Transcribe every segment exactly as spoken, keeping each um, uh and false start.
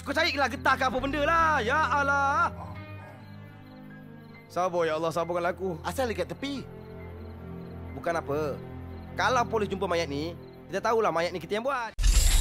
Kau carilah getah ke apa benda lah. Ya Allah. Sabar ya Allah, sabarkan aku. Asal dekat tepi. Bukan apa. Kalau polis jumpa mayat ni, kita tahulah mayat ni kita yang buat.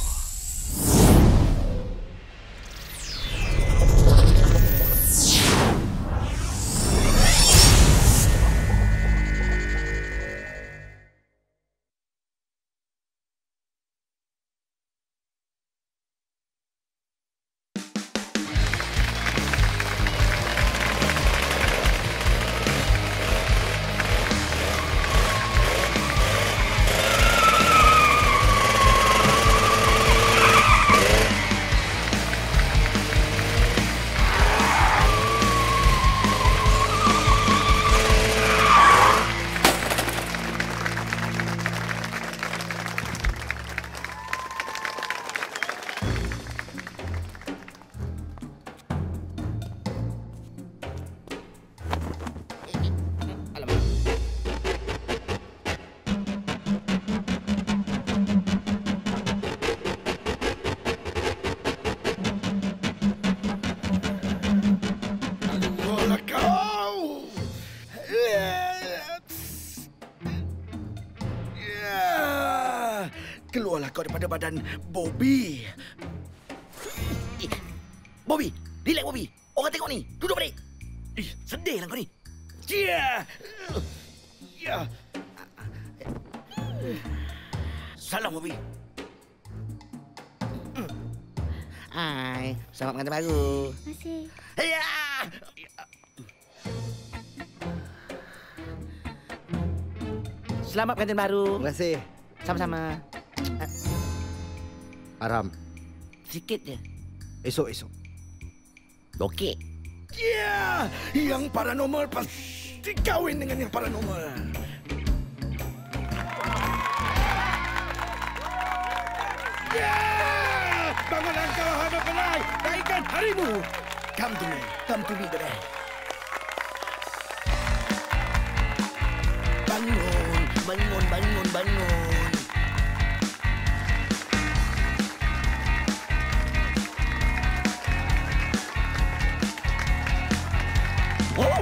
Keluarlah kau daripada badan Bobby. Eh, Bobby, relax Bobby. Orang tengok ni. Duduk balik. Eh, sedihlah kau ni. Cia. Ya. Salam Bobby. Hai, selamat pengantin baru. Terima kasih. Ya. Selamat pengantin baru. Terima kasih. Sama-sama. Aram. Sikit je. Esok-esok. Okey. Ya, yang paranormal pasti kahwin dengan yang paranormal. Ya, bangunlah kau hamba pelai. Baikkan harimu. Come to me. Come to me, brother. Bangun, bangun, bangun, bangun. Oh!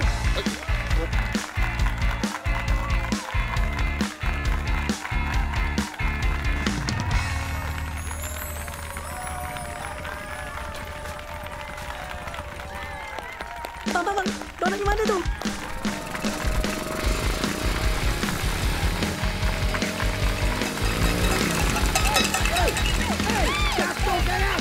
Bang, bang, bang. Diorang pergi mana tu? Hey! Hey! Jatuh sekarang!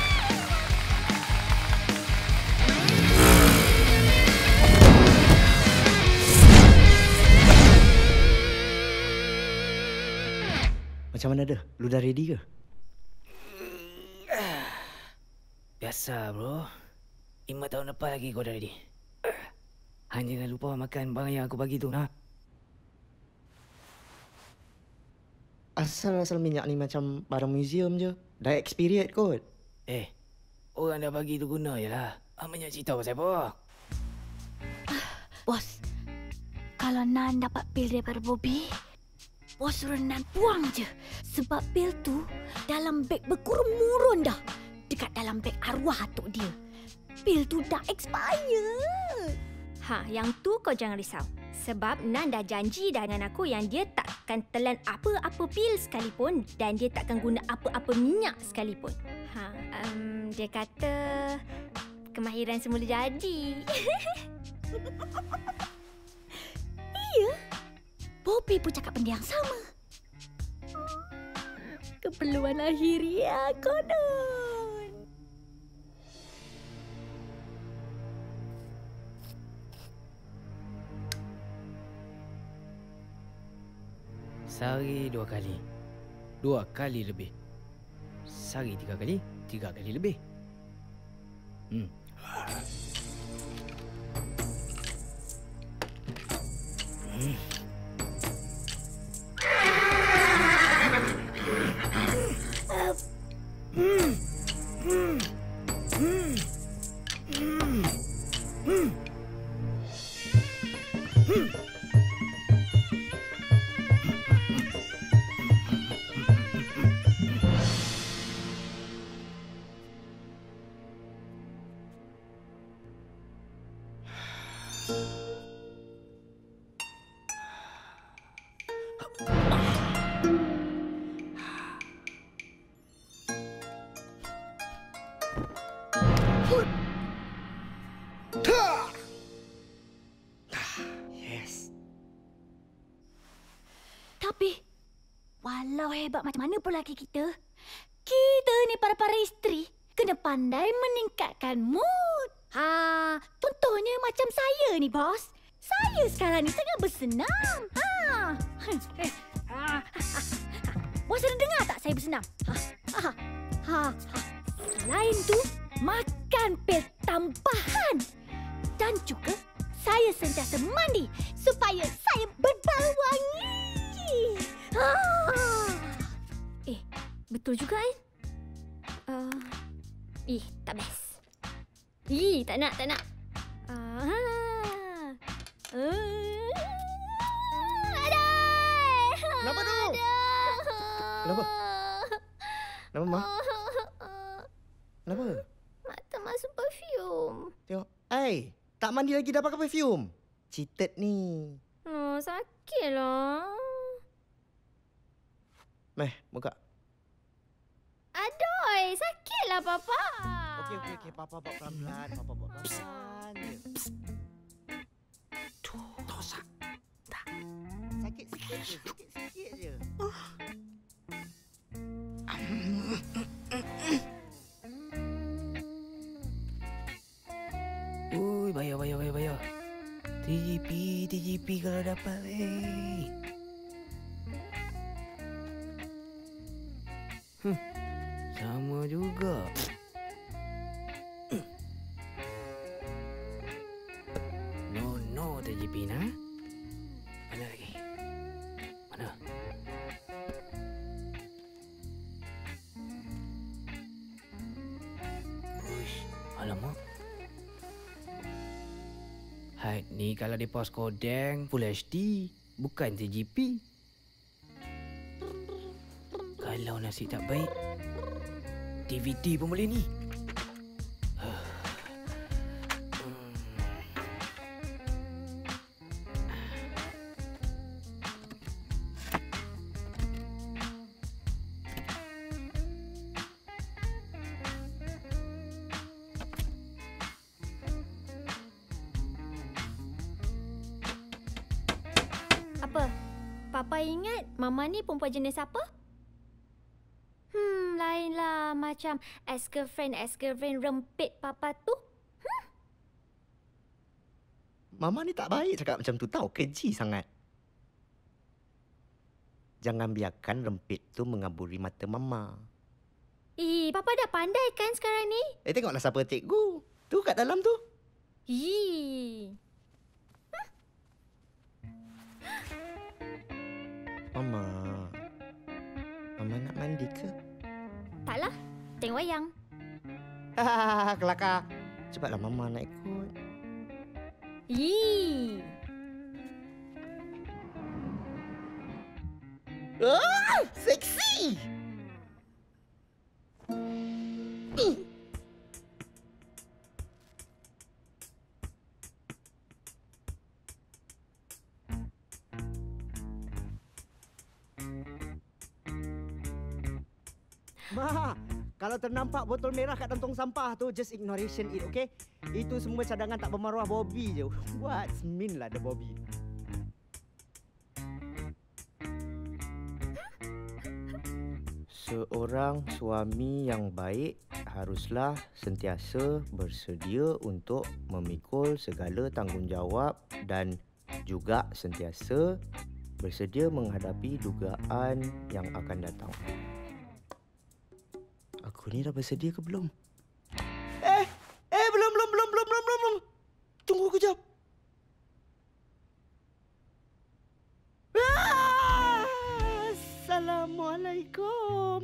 Macam mana dah? Lu dah ready ke? Biasa bro. Lima tahun lepas lagi kau dah ready. Hanya jangan lupa makan barang yang aku bagi tu. Ha? Asal-asal minyak ni macam barang museum je. Dah expired kot. Eh, orang dah bagi tu guna je lah. Amanya cerita pasal apa? Bos, kalau Nan dapat pil daripada Bobby, bos suruh Nan buang je. Sebab pil tu dalam beg berkurun-murun dah. Dekat dalam beg arwah atuk dia. Pil tu dah expire. Ha, yang tu kau jangan risau. Sebab Nan dah janji dah dengan aku yang dia takkan telan apa-apa pil sekalipun dan dia takkan guna apa-apa minyak sekalipun. Ha, um, dia kata kemahiran semula jadi. Iya. Bobby pun cakap benda yang sama. Keperluan lahiriah konon. Sehari dua kali. Dua kali lebih. Sehari tiga kali. Tiga kali lebih. Hmm. Hmm. Hmm. Hmm. Hmm. Hmm. Hmm. Hmm. Yes. Tapi, walau hebat macam mana pun laki kita, kita ni para-para isteri kena pandai meningkatkan mood. Ha, contohnya macam saya ni, bos. Saya sekarang ni tengah bersenam. Ha. Ha. Bos ada dengar tak saya bersenam? Ha. Ha. Ha. Ha. Selain tu, makan pil tambahan. Dan juga saya sentiasa mandi supaya saya berbau wangi. Ha. Eh, betul juga kan? Uh, ih, tak best. Ih, tak nak, tak nak. Ah. Uh, aduh. Kenapa tu? Kenapa? Kenapa, Ma? Kenapa? Mata masuk perfume. Tengok. Hey, tak mandi lagi dah pakai perfume. Cheated ni. Oh, sakit lah. Meh, buka. Aduh, sakitlah Papa. Okey, okey, okey. Papa buat pelan-pelan. Papa buat pelan-pelan je. Dosa. Sakit sikit je. Sakit sikit je. Ui, bayar, bayar, bayar, bayar. T G P, T G P kalau dapat, eh. Hmm, sama juga. No, no, T G P, nah. Mana lagi? Mana? Uish, alamak. Hai, ni kalau di pos kodeng Full H D, bukan T G P. Kalau nasib tak baik, D V D pun boleh ni. Apa? Papa ingat Mama ni perempuan jenis apa? Hmm, lainlah macam ex-girlfriend, ex-girlfriend rempit Papa tu. Mama ni tak baik cakap macam tu tau. Keji sangat. Jangan biarkan rempit tu mengaburi mata Mama. Eh, Papa dah pandai kan sekarang ni? Eh, tengoklah siapa cikgu. Tu kat dalam tu. Ih. Mama. Mama nak mandi ke? Taklah, tengok wayang. Hahaha, kelakar. Cepatlah Mama nak ikut. Ih. Ah, seksi! Ma, kalau ternampak botol merah kat kantong sampah tu, just ignoration it, okay? Itu semua cadangan tak bermaruah Bobby je. What's mean lah the Bobby? Seorang suami yang baik haruslah sentiasa bersedia untuk memikul segala tanggungjawab dan juga sentiasa bersedia menghadapi dugaan yang akan datang. Aku ni dah bersedia ke belum? Eh, eh belum belum belum belum belum belum. Tunggu kejap. Ah, Assalamualaikum.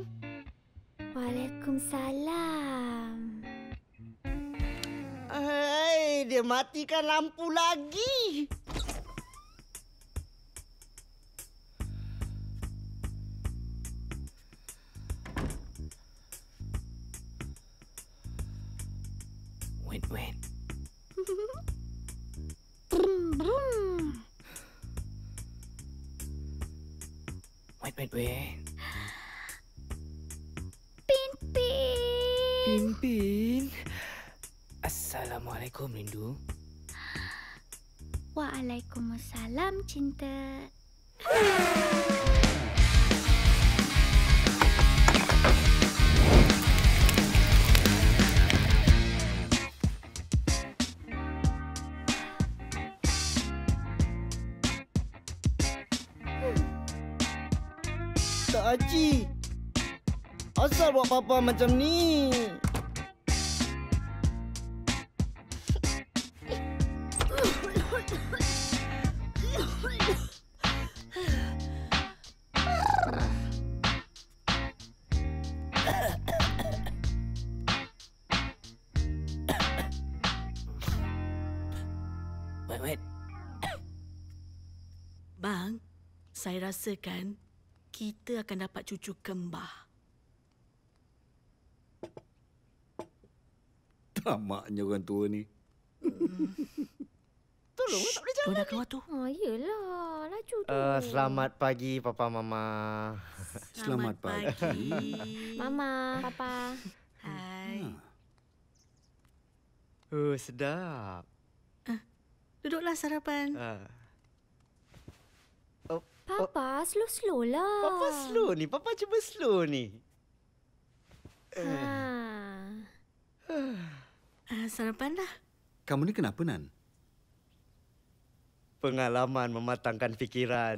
Waalaikumsalam. Hai, dia matikan lampu lagi. Wait, wait. brum. Wait, wait, wait. Pin, pin. Pin, Pin. Assalamualaikum, Rindu. Waalaikumsalam, cinta. Tak Haji. Asal buat papa macam ni? Wait, wait. Bang, saya rasakan kita akan dapat cucu kembar. Tamaknya orang tua ni. Tolong, tak boleh Dia dah keluar tu. Oh, yelah. Laju tu. Uh, selamat pagi, Papa Mama. Selamat pagi. Mama, Papa. Hai. Oh, sedap. Duduklah sarapan. Uh. Papa, slow-slow lah. Papa slow ni. Papa cuba slow ni. Ha. Uh, sarapan dah. Kamu ni kenapa, Nan? Pengalaman mematangkan fikiran.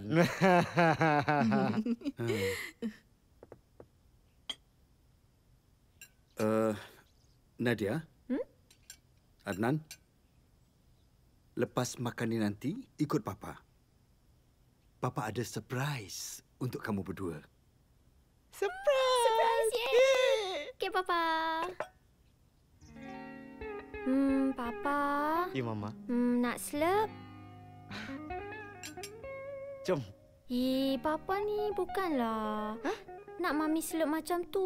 Uh, Nadia? Hmm? Adnan? Lepas makan ni nanti, ikut Papa. Papa ada surprise untuk kamu berdua. Surprise! Surprise, yay! Okay, Papa. Hmm, Papa. Ya, Mama. Hmm, nak slurp? Jom. Eh, Papa ni bukanlah. Huh? Nak Mami slurp macam tu.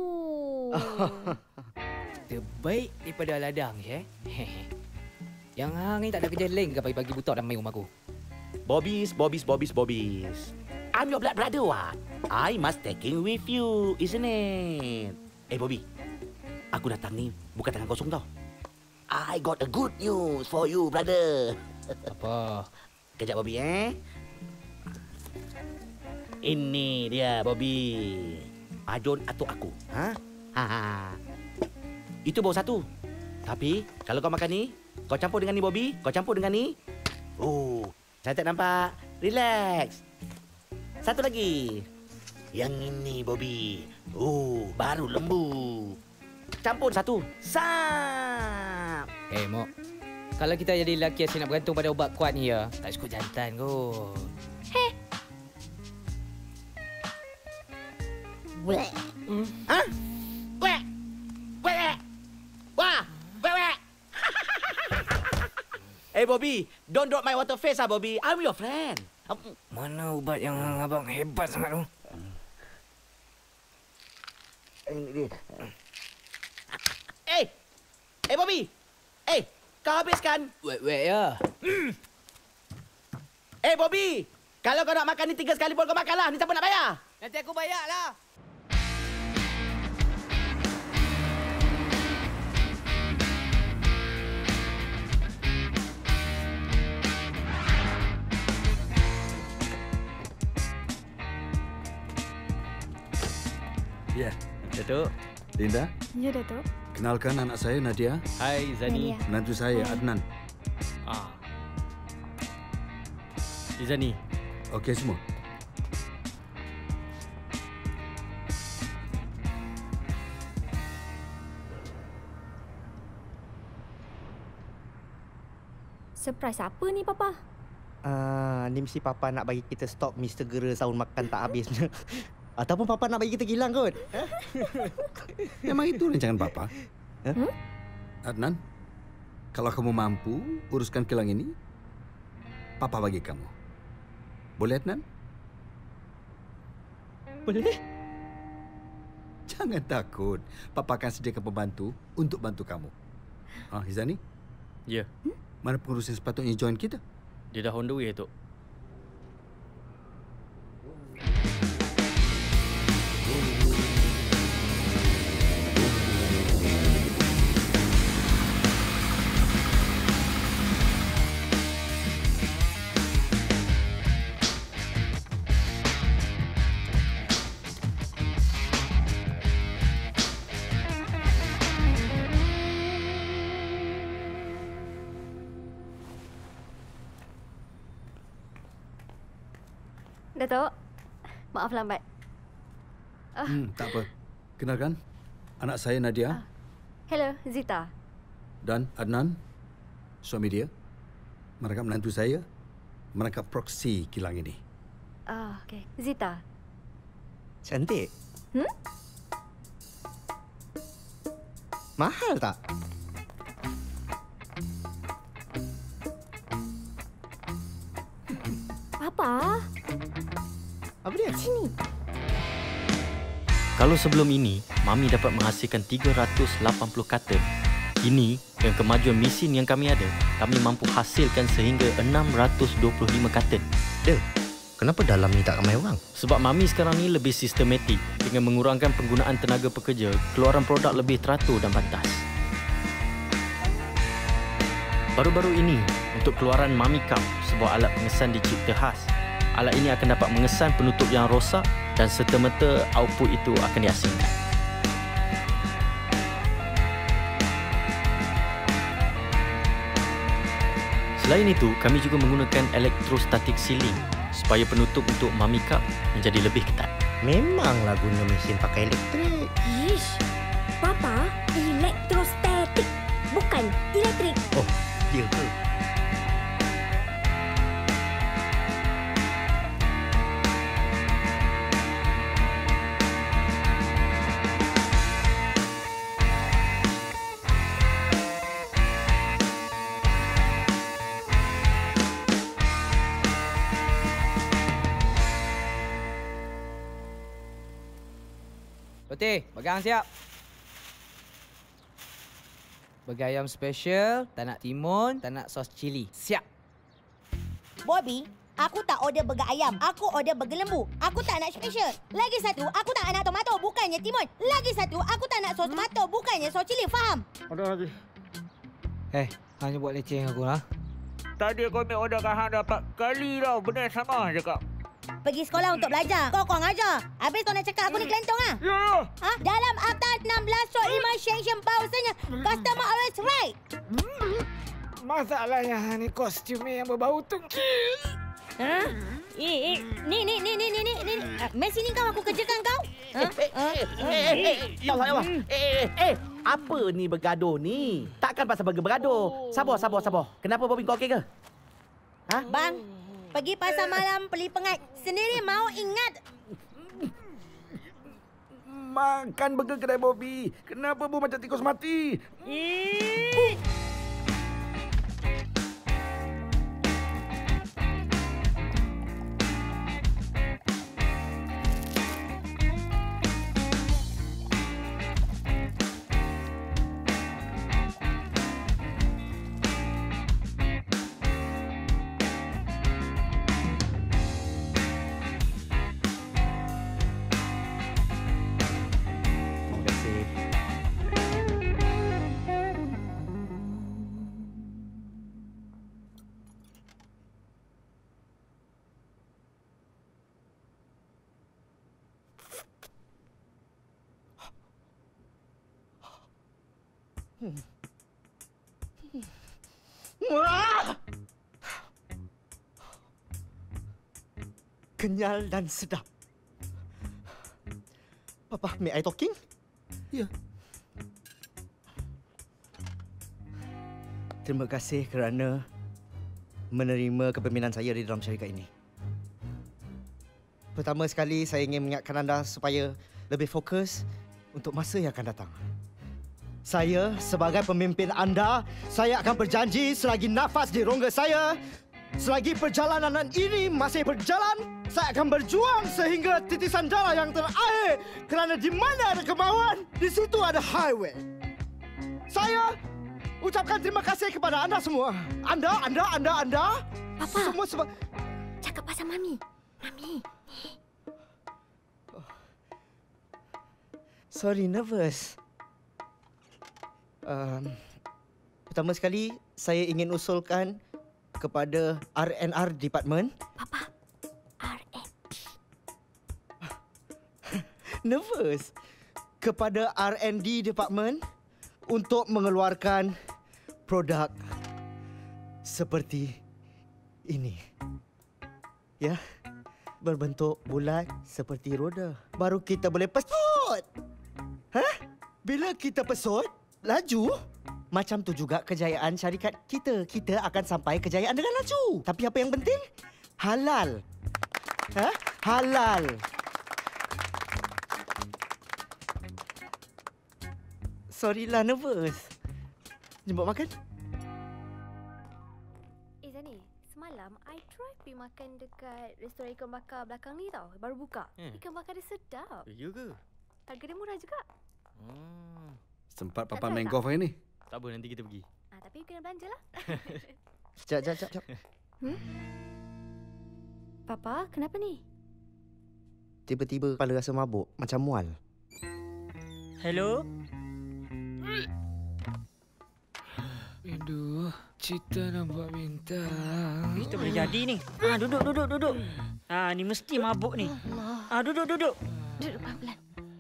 Terbaik daripada ladang je, eh? Yang hang ni tak ada kerja lain ke pagi-pagi buta dan main rumah aku? Bobbies, Bobbies, Bobbies, Bobbies. I'm your blood brother, what? I must taking with you, isn't it? Eh, Bobby. Aku datang ni bukan tangan kosong tau. I got a good news for you, brother. Apa? Kejap, Bobby, eh? Ini dia, Bobby. Ajon atau aku, ha? Ha ha. Itu baru satu. Tapi, kalau kau makan ni, kau campur dengan ni, Bobby. Kau campur dengan ni. Oh, cantik nampak. Relax. Satu lagi. Yang ini, Bobby. Oh, baru lembu. Campur satu. Sap. Eh, Mok. Kalau kita jadi lelaki asyik nak bergantung pada ubat kuat ni ya, tak cukup jantan kot. Weh. Hmm? Ha? Wek. Wek. Wah. Wek, wek. Hey, Bobby. Don't drop my water face, ah, Bobby. I'm your friend. Mana ubat yang hang abang hebat sangat tu? Ini dia. Eh. Eh, Bobby. Eh, kau habiskan. Wek-wek ya. Eh, Bobby. Kalau kau nak makan ni tiga sekali pun kau makanlah. Ni siapa nak bayar? Nanti aku bayar lah. Ya, Datuk. Linda. Ya, Datuk. Kenalkan anak saya, Nadia. Hai, Zani. Nadia. Menantu saya, Adnan. Ah. Zani. Okey semua? Surprise apa ni, Papa? Ah, ni mesti Papa nak bagi kita stop mister Gera sahur makan tak habis. Ataupun Papa nak bagi kita gilang kot. Memang itu rancangan Papa. Hmm? Adnan, kalau kamu mampu uruskan kilang ini, Papa bagi kamu. Boleh, Adnan? Boleh? Jangan takut. Papa akan sediakan pembantu untuk bantu kamu. Ah, Izani? Ya. Mana pengurus yang sepatutnya join kita? Dia dah on the way, Tok. Datuk, maaf lambat. Uh, Hmm, tak apa. Kenalkan, anak saya Nadia hello, Zita. dan Adnan, suami dia. Mereka menantu saya, mereka proksi kilang ini. Ah, okey. Zita. Cantik. Hmm? Mahal tak? Papa, Apa dia? sini. Kalau sebelum ini, Mami dapat menghasilkan tiga ratus lapan puluh karton. Kini, dengan kemajuan mesin yang kami ada, kami mampu hasilkan sehingga enam ratus dua puluh lima karton. Del, kenapa dalam ni tak ramai orang? Sebab Mami sekarang ni lebih sistematik dengan mengurangkan penggunaan tenaga pekerja, keluaran produk lebih teratur dan pantas. Baru-baru ini, untuk keluaran Mami Cup, sebuah alat pengesan dicipta khas. Alat ini akan dapat mengesan penutup yang rosak dan serta-merta output itu akan diasingkan. Selain itu, kami juga menggunakan electrostatic sealing supaya penutup untuk Mami Cup menjadi lebih ketat. Memanglah guna mesin pakai elektrik. Ish. Papa, elektrostatik. Bukan elektrik. Oh, ya ke? Putih, pegang siap. Burger ayam special, tak nak timun, tak nak sos cili. Siap. Bobby, aku tak order burger ayam. Aku order burger lembu. Aku tak nak special. Lagi satu, aku tak nak tomato, bukannya timun. Lagi satu, aku tak nak sos tomato, bukannya sos cili. Faham? Order lagi. Eh, hanya buat leceh dengan aku lah. Tadi kau ambil order kan hang dapat kali tau. Benda sama je kak. Pergi sekolah untuk belajar. Kau kurang ajar. Habis kau nak cakap aku ni kelentong ah? Ya, ya. Ha? Dalam akta enam belas stroke lima section bahawasanya customer always right. Masalahnya ni kostum yang berbau tengkil. Ha? Eh, eh, ni ni ni ni ni ni ni. Uh, Mesin ni kau aku kerjakan kau? Ha? Eh, eh, eh, eh, ya Allah, ya Allah. Eh, eh, eh, apa ni bergaduh ni? Takkan pasal burger bergaduh. Sabar, sabar, sabar. Kenapa Bobby kau okey ke? Ha? Bang, pergi pasar malam beli pengat. Sendiri mau ingat. Makan burger kedai Bobby. Kenapa Bu macam tikus mati? Eh. Kenyal dan sedap. Papa, may I talking? Ya. Terima kasih kerana menerima kepimpinan saya di dalam syarikat ini. Pertama sekali, saya ingin mengingatkan anda supaya lebih fokus untuk masa yang akan datang. Saya sebagai pemimpin anda, saya akan berjanji selagi nafas di rongga saya, selagi perjalanan ini masih berjalan, saya akan berjuang sehingga titisan darah yang terakhir. Kerana di mana ada kemauan, di situ ada highway. Saya ucapkan terima kasih kepada anda semua. Anda, anda, anda, anda Papa. Semua sebab... Cakap pasal Mami. Mami. Sorry, nervous. Um, pertama sekali, saya ingin usulkan kepada R and R Department. Papa, R and D. Nervous. Kepada R and D Department untuk mengeluarkan produk seperti ini. Ya, berbentuk bulat seperti roda. Baru kita boleh pesut. Hah? Bila kita pesut, laju. Macam tu juga kejayaan syarikat kita. Kita akan sampai kejayaan dengan laju. Tapi apa yang penting? Halal. Hah? Halal. Sorry lah, nervous. Jemput makan? Eh Zani, semalam I try pergi makan dekat restoran ikan bakar belakang ni tau. Baru buka. Hmm. Ikan bakar dia sedap. Ya ke? Harga dia murah juga. Hmm. Sempat Tak Papa try main tak? golf hari ni? Tak apa, nanti kita pergi. Ah, tapi you kena belanja lah. Sekejap, sekejap, sekejap. Hmm? Papa, kenapa ni? Tiba-tiba kepala rasa mabuk, macam mual. Hello? Aduh, Cita nampak bintang. Eh, tak boleh jadi ni. Ah, duduk, duduk, duduk. Ah, ni mesti mabuk ni. Ah, duduk, duduk. Duduk pelan-pelan.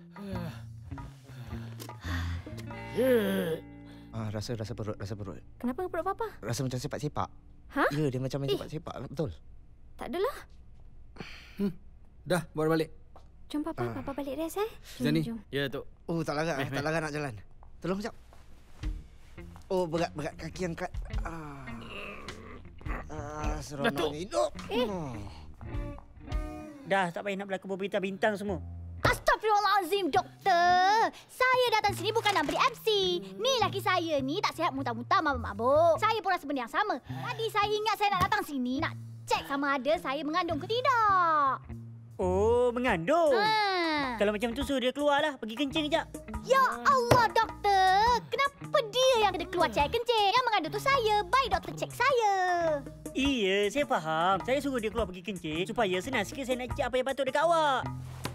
Ah, rasa rasa perut, rasa perut. Kenapa perut Papa? Rasa macam sepak-sepak. Ha? Ya, dia macam main Eh. sepak-sepak. Betul. Tak adalah. Hmm. Dah, bawa balik. Jom Papa, Ah. Papa balik rest eh. Jom, Zani. jom. Ya, Tok. Oh, tak larat. Meh, Tak meh. larat nak jalan. Tolong sekejap. Oh, berat-berat kaki angkat. Ah. Ah, seronok Datuk. ni hidup. Eh. Oh. Dah, tak payah nak berlaku berbintang-bintang semua. Astaghfirullahalazim, doktor. Saya datang sini bukan nak beri M C. Ni laki saya ni tak sihat muntah-muntah mabuk-mabuk. Saya pun rasa benda yang sama. Tadi saya ingat saya nak datang sini nak cek sama ada saya mengandung ke tidak. Oh, mengandung. Ha. Kalau macam tu suruh dia keluarlah, pergi kencing kejap. Ya Allah, doktor. Kenapa dia yang kena keluar cek kencing? Yang mengandung tu saya. Baik doktor cek saya. Iya, saya faham. Saya suruh dia keluar pergi kencing supaya senang sikit saya nak cek apa yang patut dekat awak.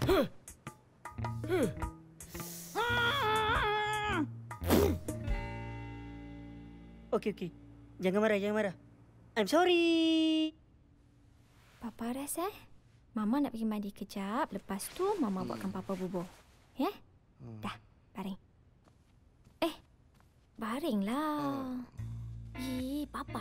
Okey, okey. Jangan marah, jangan marah. I'm sorry. Papa rest eh. Mama nak pergi mandi kejap. Lepas tu Mama buatkan Papa bubur. Ya? Hmm. Dah, baring. Eh, baringlah. Ih, Papa.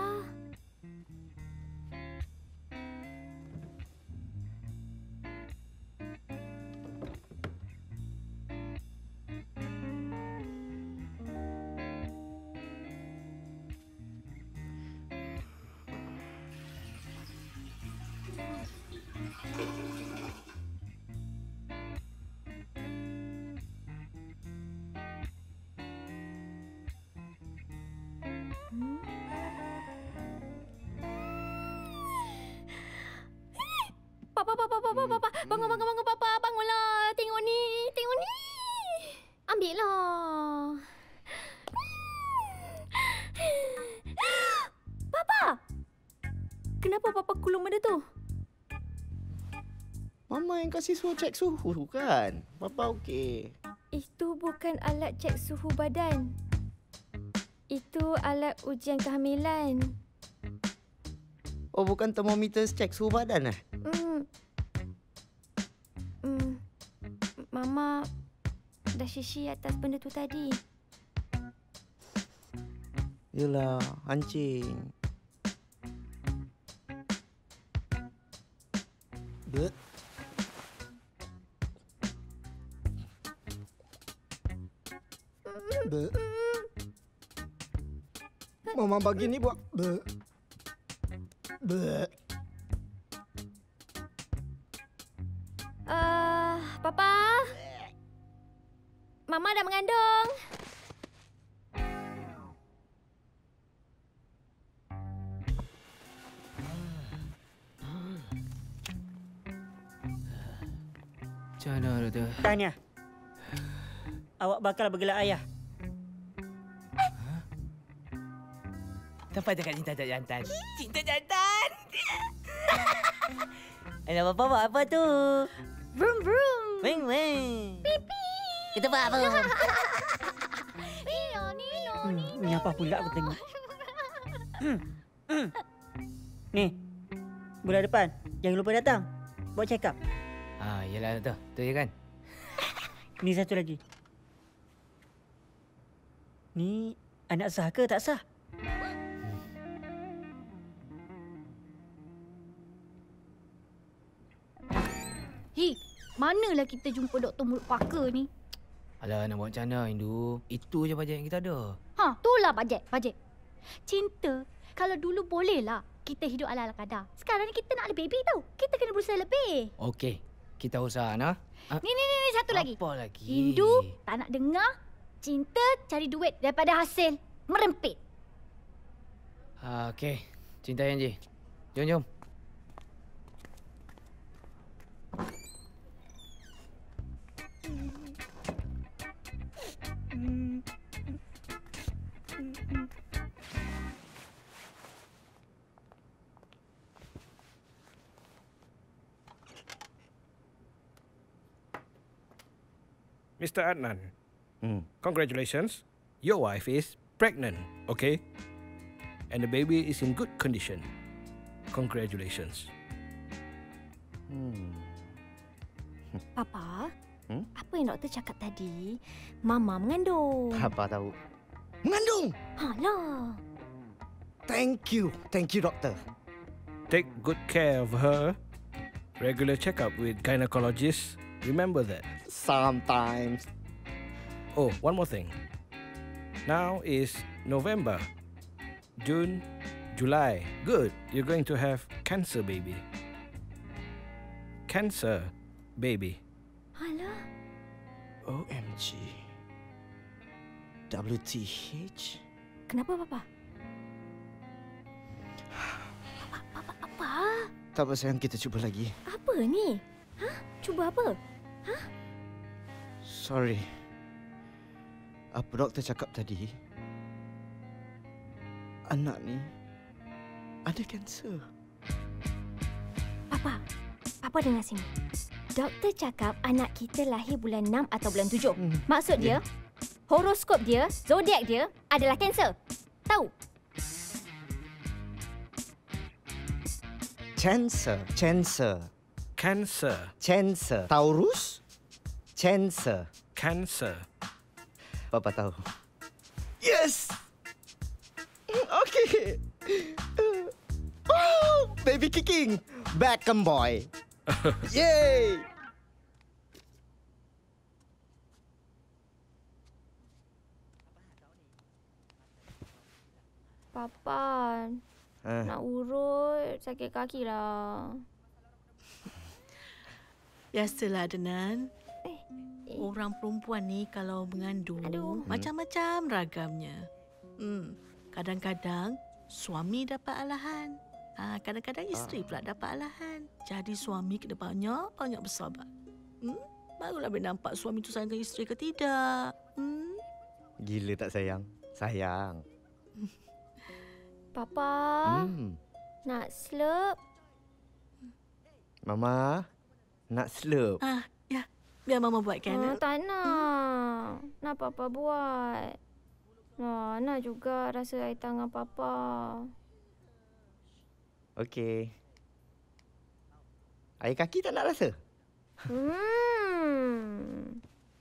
Papa, papa, papa, papa. Bangun, bangun, bangun, papa. Bangunlah. Tengok ni. Tengok ni. Ambillah. Papa! Kenapa papa kulung benda tu? Mama yang kasih suruh cek suhu kan? Papa okey. Itu bukan alat cek suhu badan. Itu alat ujian kehamilan. Oh, bukan termometer cek suhu badan eh? Hmm. Hmm. Mama dah shishi atas benda tu tadi. Yelah, hancing. Be. Be. Mama bagi ni buat be. Be. Uh, Papa? Mama dah mengandung. Macam mana tu? Tahniah. Awak bakal bergelak ayah. Tempat dekat cinta jantan. Cinta jantan. Ada apa buat apa tu? Vroom vroom. Weng weng. Pipi. Kita buat apa? Nino, Nino, Hmm, Nino. ni apa pula aku tengok? Hmm. Hmm. Ni. Bulan depan, jangan lupa datang. Buat check up. Ah, yalah tu. Tu je kan? Ni satu lagi. Ni anak sah ke tak sah? Hi, manalah kita jumpa doktor mulut paka ni? Alah, nak buat macam mana, Indu? Itu je bajet yang kita ada. Ha, itulah bajet, bajet. Cinta, kalau dulu bolehlah kita hidup ala-ala kadar. Sekarang ni kita nak ada baby tau. Kita kena berusaha lebih. Okey, kita usaha, Ana. Ah, Ni, ni, ni, ni satu lagi. Apa lagi? Hindu tak nak dengar. Cinta cari duit daripada hasil merempit. Ah, okey. Cinta Yanji. Jom, jom. Mister Adnan, Hmm. congratulations. Your wife is pregnant, okay? And the baby is in good condition. Congratulations. Hmm. Papa, Hmm? apa yang doktor cakap tadi? Mama mengandung. Apa tahu? Mengandung? Halah. Thank you. Thank you, doktor. Take good care of her. Regular checkup with gynecologist. Remember that. Sometimes. Oh, one more thing. Now is November, June, July. Good. You're going to have cancer baby. Cancer baby. Halah. O M G. W T H? Kenapa, Papa? Papa, Papa, apa? Tak apa sayang, kita cuba lagi. Apa ni? Hah? Cuba apa? Hah? Sorry. Apa doktor cakap tadi? Anak ni ada kanser. Papa, Papa dengar sini. Doktor cakap anak kita lahir bulan enam atau bulan tujuh. Hmm. Maksud dia, horoskop dia, zodiak dia adalah Cancer. Tahu? Cancer, cancer, Cancer. cancer. Taurus? Cancer. Cancer. Papa tahu. Yes! Okay. Oh, baby kicking. Beckham boy. Yay! Papa, Ah. nak urut, sakit kaki lah. Biasalah, Adnan. Eh, Orang perempuan ni kalau mengandung, Aduh. macam-macam ragamnya. Hmm. Kadang-kadang suami dapat alahan. Ha, kadang-kadang isteri pula dapat alahan. Jadi suami kena banyak-banyak bersabar. Hmm? Barulah boleh nampak suami tu sayangkan isteri ke tidak. Hmm? Gila tak sayang? Sayang. Papa, Hmm. nak slurp? Mama, nak slope. Ah, ya. Biar Mama buatkan. Ah, tak nak. Nak Papa buat. Nah, nak juga rasa air tangan Papa. Okey. Air kaki tak nak rasa? Hmm.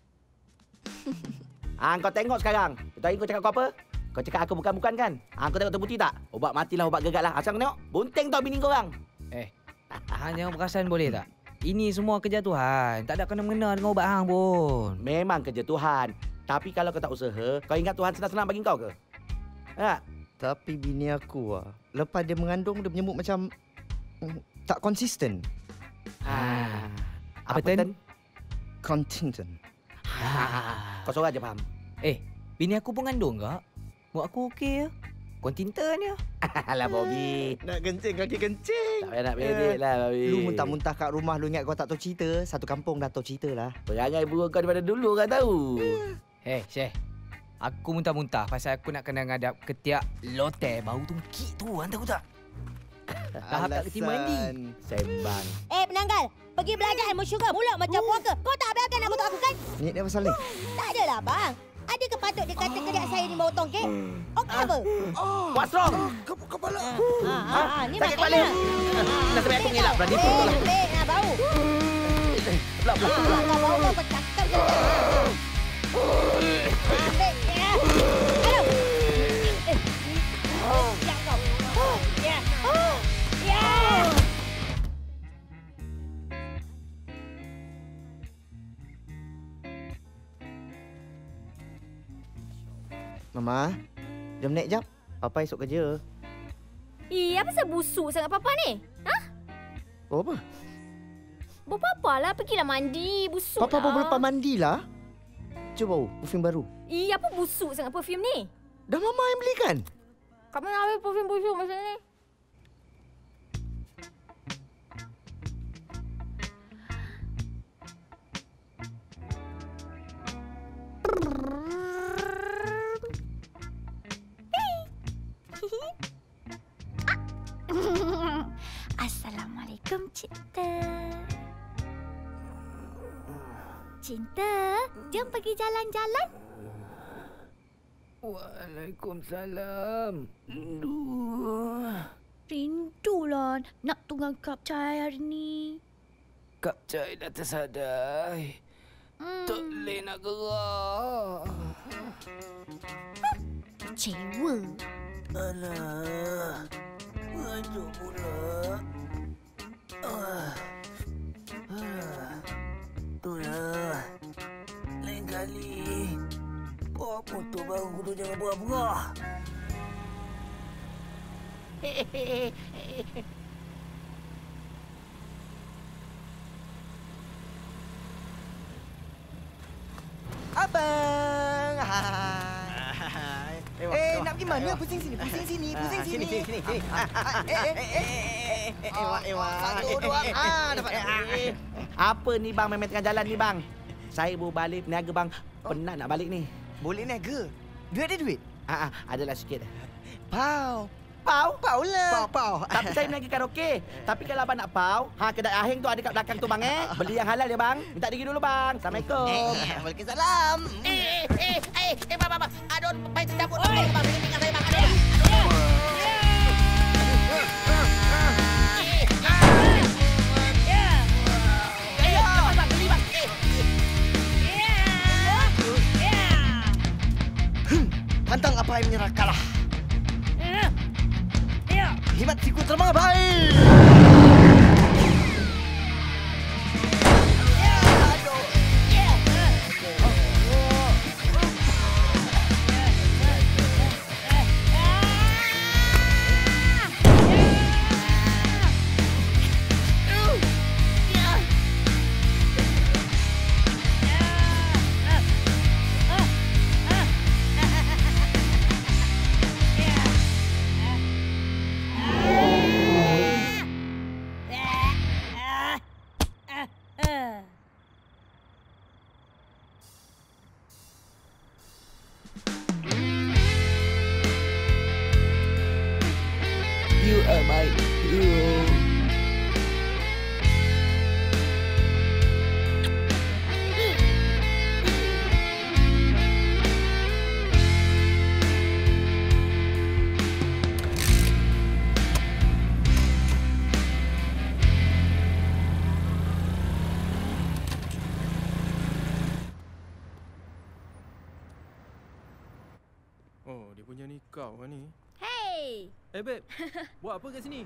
Ah, kau tengok sekarang. Tadi kau cakap kau apa? Kau cakap aku bukan-bukan kan? Ah, kau tengok terbukti tak? Ubat matilah, ubat gegat lah. Asal kau tengok? Bunting tau bini kau orang. Eh, hang jangan perasan boleh tak? Ini semua kerja Tuhan. Tak ada kena-mengena dengan ubat hang pun. Memang kerja Tuhan. Tapi kalau kau tak usaha, kau ingat Tuhan senang-senang bagi kau ke? Tak? Tapi bini aku ah, lepas dia mengandung dia menyebut macam mm, tak konsisten. Ah. Apa, Ten? Contingent. Ah. Kau seorang je faham. Eh, bini aku pun ngandung tak? Buat aku okey ya. Kontinten ya. Alah, Bobby. Nak kencing kaki kencing. Tak payah nak bedek lah, Bobby. Lu muntah-muntah kat rumah lu ingat kau tak tahu cerita. Satu kampung dah tahu cerita lah. Perangai buruk kau daripada dulu kau tahu. Eh, Syekh. Aku muntah-muntah pasal aku nak kena ngadap ketiak lote bau tungkik tu. Hang tahu tak? Tahap tak kecil mandi. Sembang. Eh, penanggal. Pergi belajar ilmu syurga mulut macam puaka. Kau tak biarkan aku tak aku kan? Ni dia pasal ni. Tak adalah, bang. Adakah patut dia kata kediak saya ni bau tongkek? Okey apa? What's wrong? Kepala. Ha, ha, ha. Ni Sakit kepala. Nasib baik aku ngelak. Berani pun lah. Bek, nak bau. Pelak, pelak, pelak. Nak bau kau bercakap je. Bek, ya. Halo. Eh. Ya kau. Ya. Ya. Mama, jom naik jap. Papa esok kerja. Eh, apa sebab busuk sangat papa ni? Ha? Bawa apa? Bawa papa lah. Pergilah mandi. Busuk Papa lah. baru lepas mandilah. Cuba bau, perfume baru. Eh, apa busuk sangat perfume ni? Dah mama yang belikan. Kamu nak ambil perfume busuk macam ni? Assalamualaikum, Cinta. Cinta, jom pergi jalan-jalan. Waalaikumsalam. Rindu. Rindulah nak tunggang kap cai hari ni. Kap cai dah tersadai. Hmm. Tak boleh nak gerak. Kecewa. Alah. Aduh pula. Ah. Ah. Itulah. Lain kali. Bawa motor baru tu jangan buah-buah. Abang. Hai. Eh, nak pergi mana? Pusing sini, pusing sini, pusing sini. Sini, sini, sini. Eh, eh, eh. Ewa, ewa. Satu, dua. Ah, dapat. Apa ni bang main tengah jalan ni bang? Saya baru balik peniaga bang. Penat nak balik ni. Boleh niaga. Duit ada duit? Ah, ah, adalah sikit. Pau. Pau? Pau lah. Pau, pau. Tapi saya peniaga karaoke. Tapi kalau abang nak pau, ha kedai aheng tu ada kat belakang tu bang eh. Beli yang halal ya bang. Minta diri dulu bang. Assalamualaikum. Eh, Waalaikumsalam. Eh, eh, eh, eh, bang, bang, bang. Aduh, baik tercabut bang. Bang, sini tinggal saya bang. Aduh. Pantang apa yang menyerah kalah. Hebat siku terbang baik. You are my hero. Oh, dia punya ni kau kan ni. Hey! Eh, babe. Buat apa kat sini?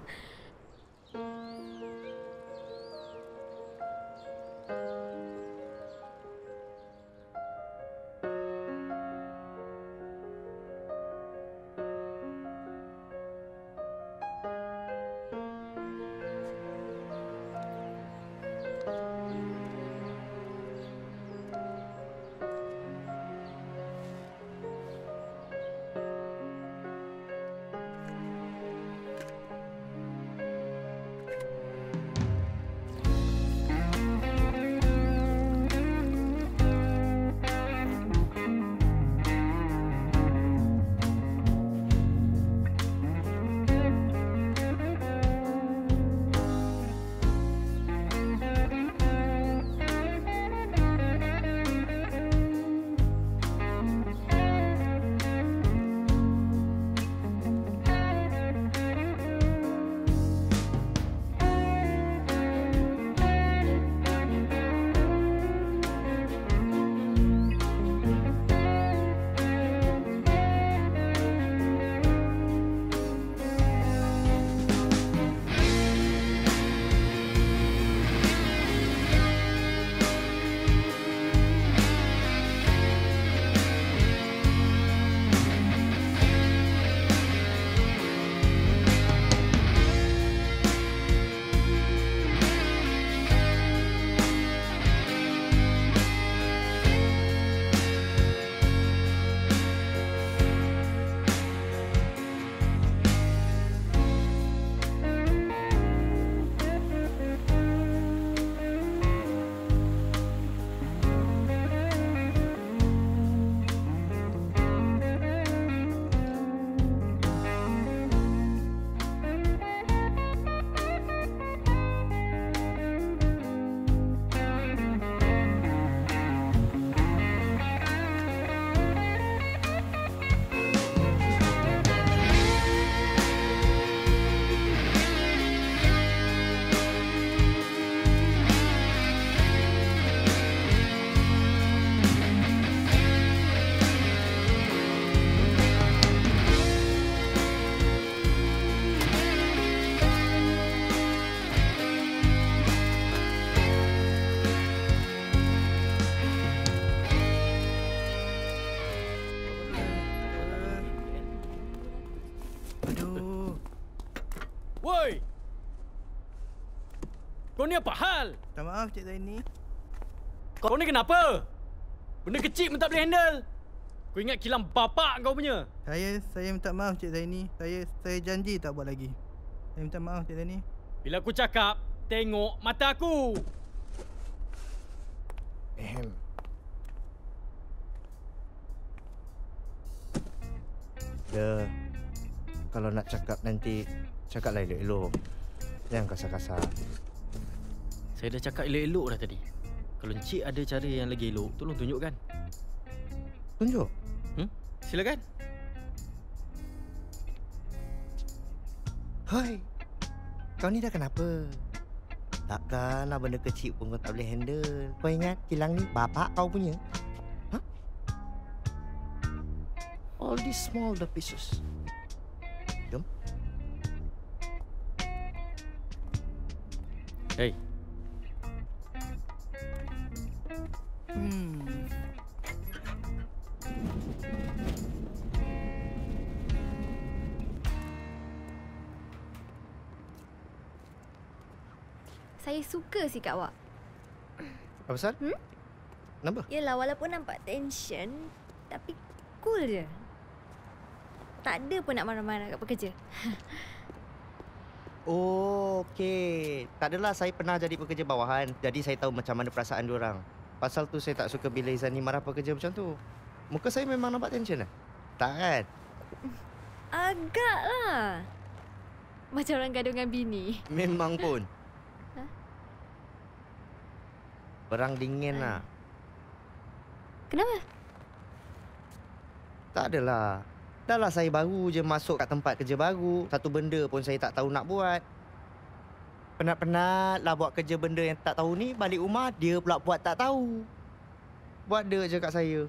Aduh. Woi! Kau ni apa hal? Minta maaf Cik Zaini. Kau ni kenapa? Benda kecil pun tak boleh handle. Kau ingat kilang bapak kau punya? Saya saya minta maaf Cik Zaini. Saya saya janji tak buat lagi. Saya minta maaf Cik Zaini. Bila aku cakap, tengok mata aku. Ehem. Ya, kalau nak cakap nanti, cakaplah elok-elok. Jangan kasar-kasar. Saya dah cakap elok-elok dah tadi. Kalau Encik ada cara yang lagi elok, tolong tunjukkan. Tunjuk? Hmm? Silakan. Hoi, kau ni dah kenapa? Takkanlah benda kecil pun kau tak boleh handle. Kau ingat kilang ni bapak kau punya? Huh? All these small the pieces. Jom. Hey. Hmm. Saya suka sikap awak. Apa pasal? Hmm? Kenapa? Yelah, walaupun nampak tension, tapi cool je. Tak ada pun nak marah-marah kat pekerja. Oh, okey. Tak adalah, saya pernah jadi pekerja bawahan. Jadi saya tahu macam mana perasaan diorang. Pasal tu saya tak suka bila Izani marah pekerja macam tu. Muka saya memang nampak tension lah. Tak kan? Agak lah. Macam orang gaduh dengan bini. Memang pun. Ha? Perang dingin lah. Kenapa? Tak adalah. Dah lah saya baru je masuk kat tempat kerja baru. Satu benda pun saya tak tahu nak buat. Penat-penat lah buat kerja benda yang tak tahu ni. Balik rumah dia pula buat tak tahu. Buat dia je kat saya.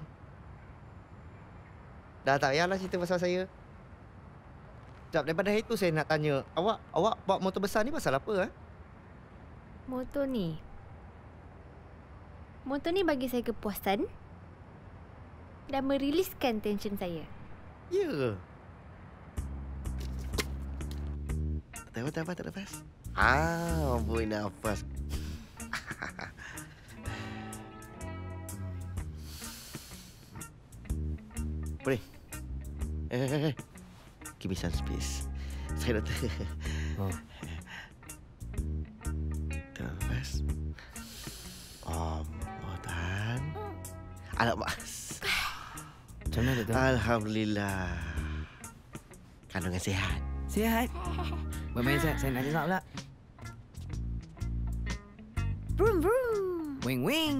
Dah tak payahlah cerita pasal saya. Sekejap, daripada itu saya nak tanya. Awak awak bawa motor besar ni pasal apa? Eh? Motor ni. Motor ni bagi saya kepuasan dan meriliskan tension saya. Ya ke? Tak apa, tak apa, tak nafas. Ah, boleh nafas. Boleh. Eh, eh, eh. Give me some space. Saya doktor. Oh. Tak nafas. Oh, oh, tahan. Alamak. Macam mana, Doktor? Alhamdulillah. Kandungan sihat. Sihat? Bermain sihat, saya nak dengar pula. Vroom vroom. Wing wing.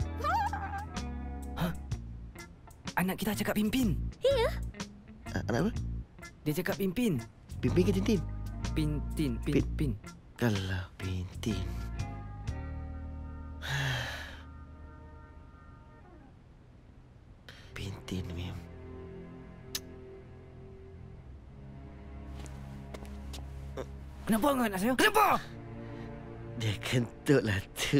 Hah? Anak kita cakap pimpin. Ya. Uh, anak apa? Dia cakap pimpin. Pimpin ke Tintin? Pintin, pin, pin. pin. Kalau Pintin. Pintin, Mim. Kenapa kau nak saya? Kenapa? Dia kentut lah tu.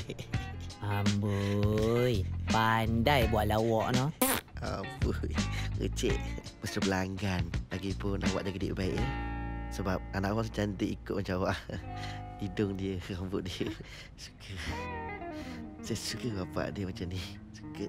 Amboi, pandai buat lawak no. Amboi, kecik. Mesti pelanggan. Lagipun awak jaga dia baik ya. Sebab anak awak cantik ikut macam awak. Hidung dia, rambut dia. Suka. Saya suka bapak dia macam ni. Suka.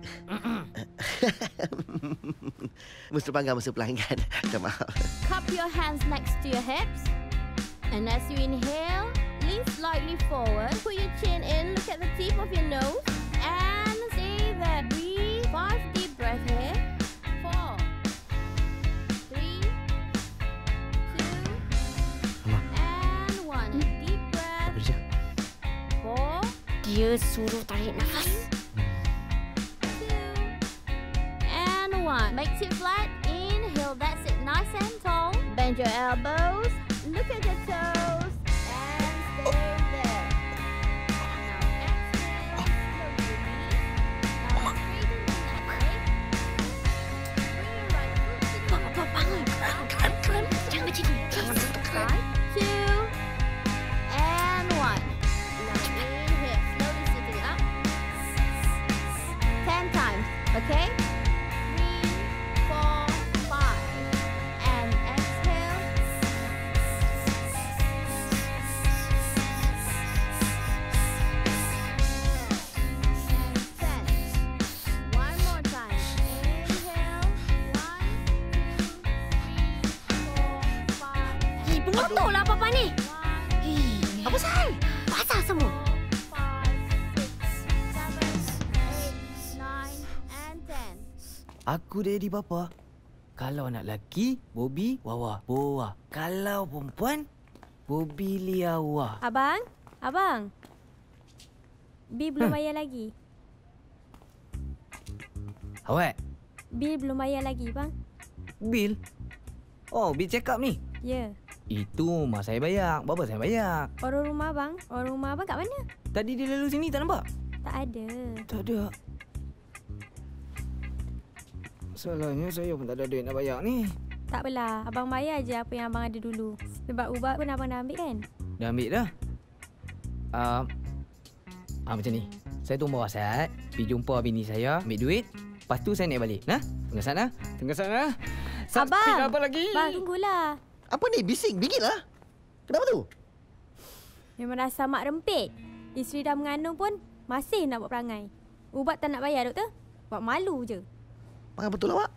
Mesti pelanggan, mesti pelanggan. Minta maaf. Cup your hands next to your hips. And as you inhale, lean slightly forward. Put your chin in, look at the tip of your nose. And stay there. Breathe. Five deep breaths here. Four. Three. Two. And one. Deep breath. Four. Dia suruh tarik nafas. And one. Make it flat. Inhale. That's it. Nice and tall. Bend your elbows. Look at your toes. And stay there. Now exhale. Slowly. Now straighten the neck. Bring your right foot to the Bangun, bangun. Keren, keren. Jangan macam ni. Five, two, and one. Now inhale. Slowly sitting up. Ten times. Okay? Three, four, five. And exhale. apa ni? Apa sal? Pasal semua. Aku daddy bapa. Kalau anak lelaki, Bobby Wawa Boa. Kalau perempuan, Bobby Liawa. Abang, abang. Bil belum hmm. bayar lagi. Awak? Bil belum bayar lagi, bang. Bil? Oh, bil check up ni? Ya. Itu mak saya bayar. Bapa saya bayar. Orang rumah abang? Orang rumah abang kat mana? Tadi dia lalu sini, tak nampak? Tak ada. Tak ada. Salahnya saya pun tak ada duit nak bayar ni. Tak apalah, abang bayar je apa yang abang ada dulu. Sebab ubat pun abang dah ambil kan? Dah ambil dah. Uh, ah, macam ni. Saya tunggu WhatsApp, pergi jumpa bini saya, ambil duit. Lepas tu saya naik balik. Nah, tengah sana. Tengah sana. Abang, apa lagi? Bang, tunggulah. Apa ni? Bising, bingit lah. Kenapa tu? Memang rasa mak rempit. Isteri dah mengandung pun masih nak buat perangai. Ubat tak nak bayar, doktor. Buat malu je. Panggil betul awak.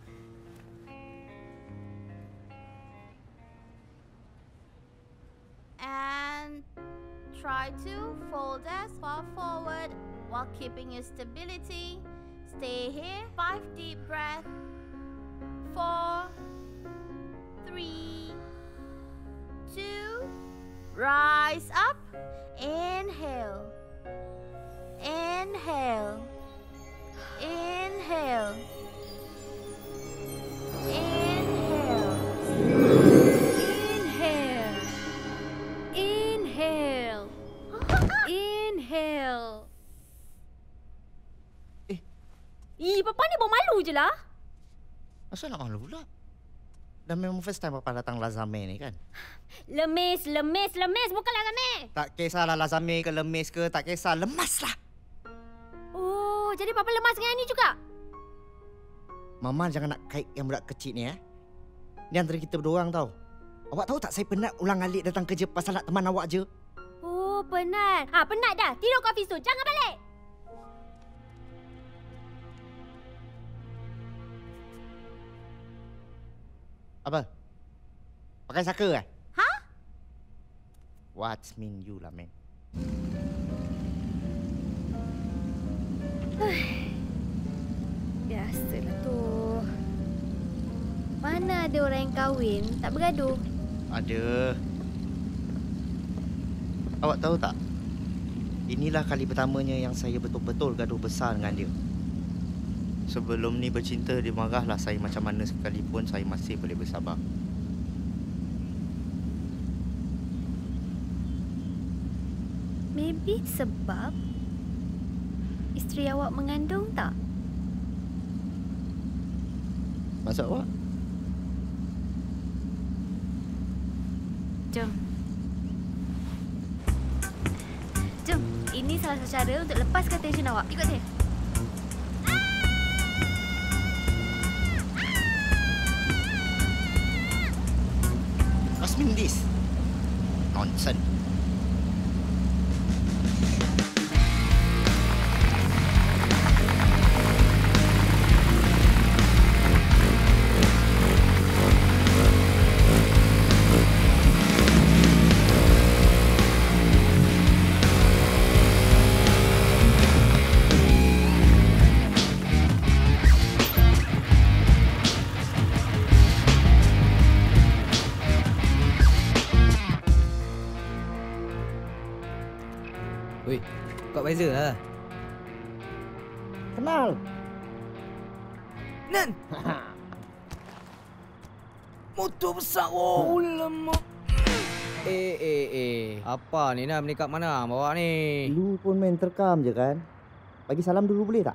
And try to fold as far forward while keeping your stability. Stay here. Five deep breath. Four, three, two, rise up. Inhale. Inhale. Inhale. Inhale. Inhale. Inhale. Inhale. Eh. Ih, Papa ni bawa malu je lah. Asal nak malu pula? Dah memang first time Papa datang Lazame ni kan? Lemis, lemis, lemis. Bukan Lazame. Tak kisahlah Lazame ke lemis ke, tak kisah. Lemas lah. Oh, jadi Papa lemas dengan ni juga? Mama jangan nak kait yang budak kecil ni eh. Ni antara kita berdua orang tau. Awak tahu tak saya penat ulang alik datang kerja pasal nak teman awak je. Oh, penat. Ha, penat dah. Tidur kat office tu. Jangan balik. Apa? Pakai saka eh? Ha? What's mean you lah, man? Biasalah tu. Mana ada orang yang kahwin tak bergaduh? Ada. Awak tahu tak? Inilah kali pertamanya yang saya betul-betul gaduh besar dengan dia. Sebelum ni bercinta, dia marahlah saya macam mana sekalipun saya masih boleh bersabar. Maybe sebab isteri awak mengandung tak? Maksud awak? Jom. Jom. Ini salah satu cara untuk lepaskan tension awak. Ikut saya. What's mean this? Nonsense. Weh, kau Faizal lah. Kenal. Nan. Motor besar. Oh, lama. Eh, eh, eh. Apa ni Nan? Ni kat mana bawa ni? Lu pun main terkam je kan? Bagi salam dulu boleh tak?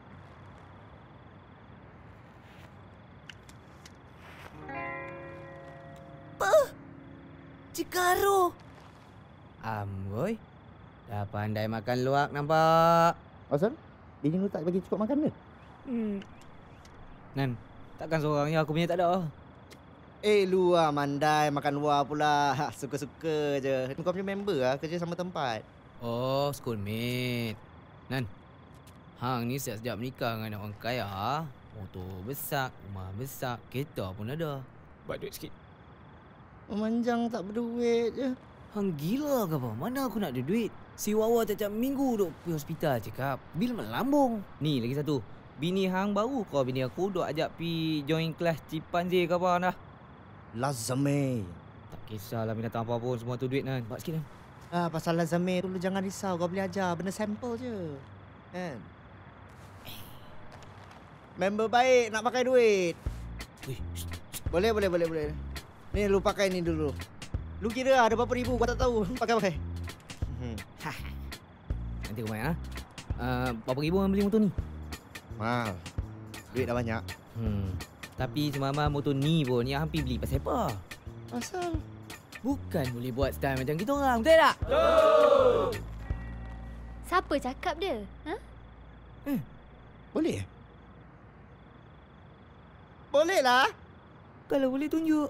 Apa? Cikaro. Amboi. Dah pandai makan luak nampak. Asal? Bini lu tak bagi cukup makan ke? Hmm. Nan, takkan seorangnya aku punya tak ada. Eh, lu lah mandai makan luar pula. Suka-suka je. Kau punya member lah kerja sama tempat. Oh, schoolmate. Nan, hang ni sejak menikah dengan orang kaya. Motor besar, rumah besar, kereta pun ada. Buat duit sikit. Memanjang tak berduit je. Hang gila ke apa? Mana aku nak ada duit? Si Wawa tiap-tiap minggu duduk pergi hospital cakap. Bil melambung. Ni lagi satu. Bini hang baru kau bini aku duk ajak pi join kelas chimpanzee ke apa dah. Lazame. Tak kisahlah binatang apa pun, semua tu duit kan. Buat sikit kan. Ah, pasal lazame tu lu jangan risau, kau boleh ajar benda sampel je. Kan? Member baik nak pakai duit. Boleh, boleh, boleh, boleh. Ni lu pakai ni dulu. Lu kira ada berapa ribu kau tak tahu. Pakai pakai. Hmm. Nanti kau main ah. Uh, berapa ribu orang beli motor ni? Mahal. Duit dah banyak. Hmm. Tapi semalam motor ni pun yang hampir beli pasal apa? Pasal bukan boleh buat style macam kita orang, betul tak? Betul! Siapa cakap dia? Ha? Eh, boleh? Boleh lah. Kalau boleh tunjuk.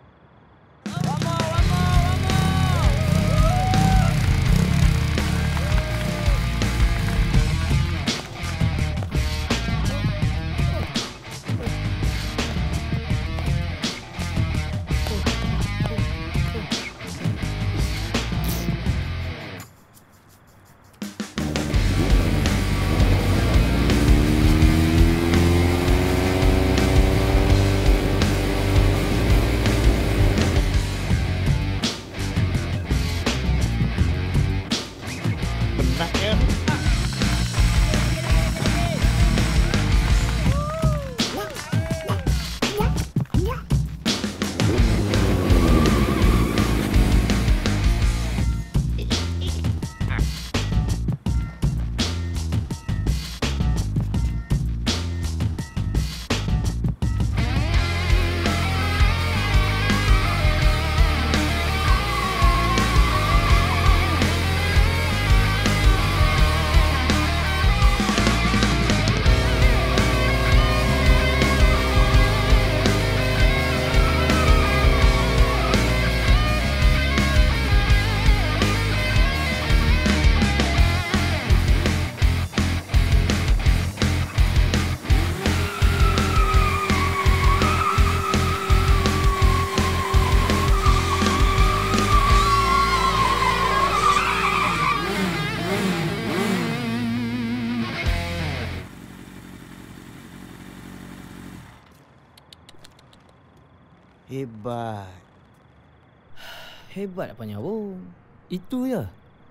Hebat. Hebat apanya pun. Itu je.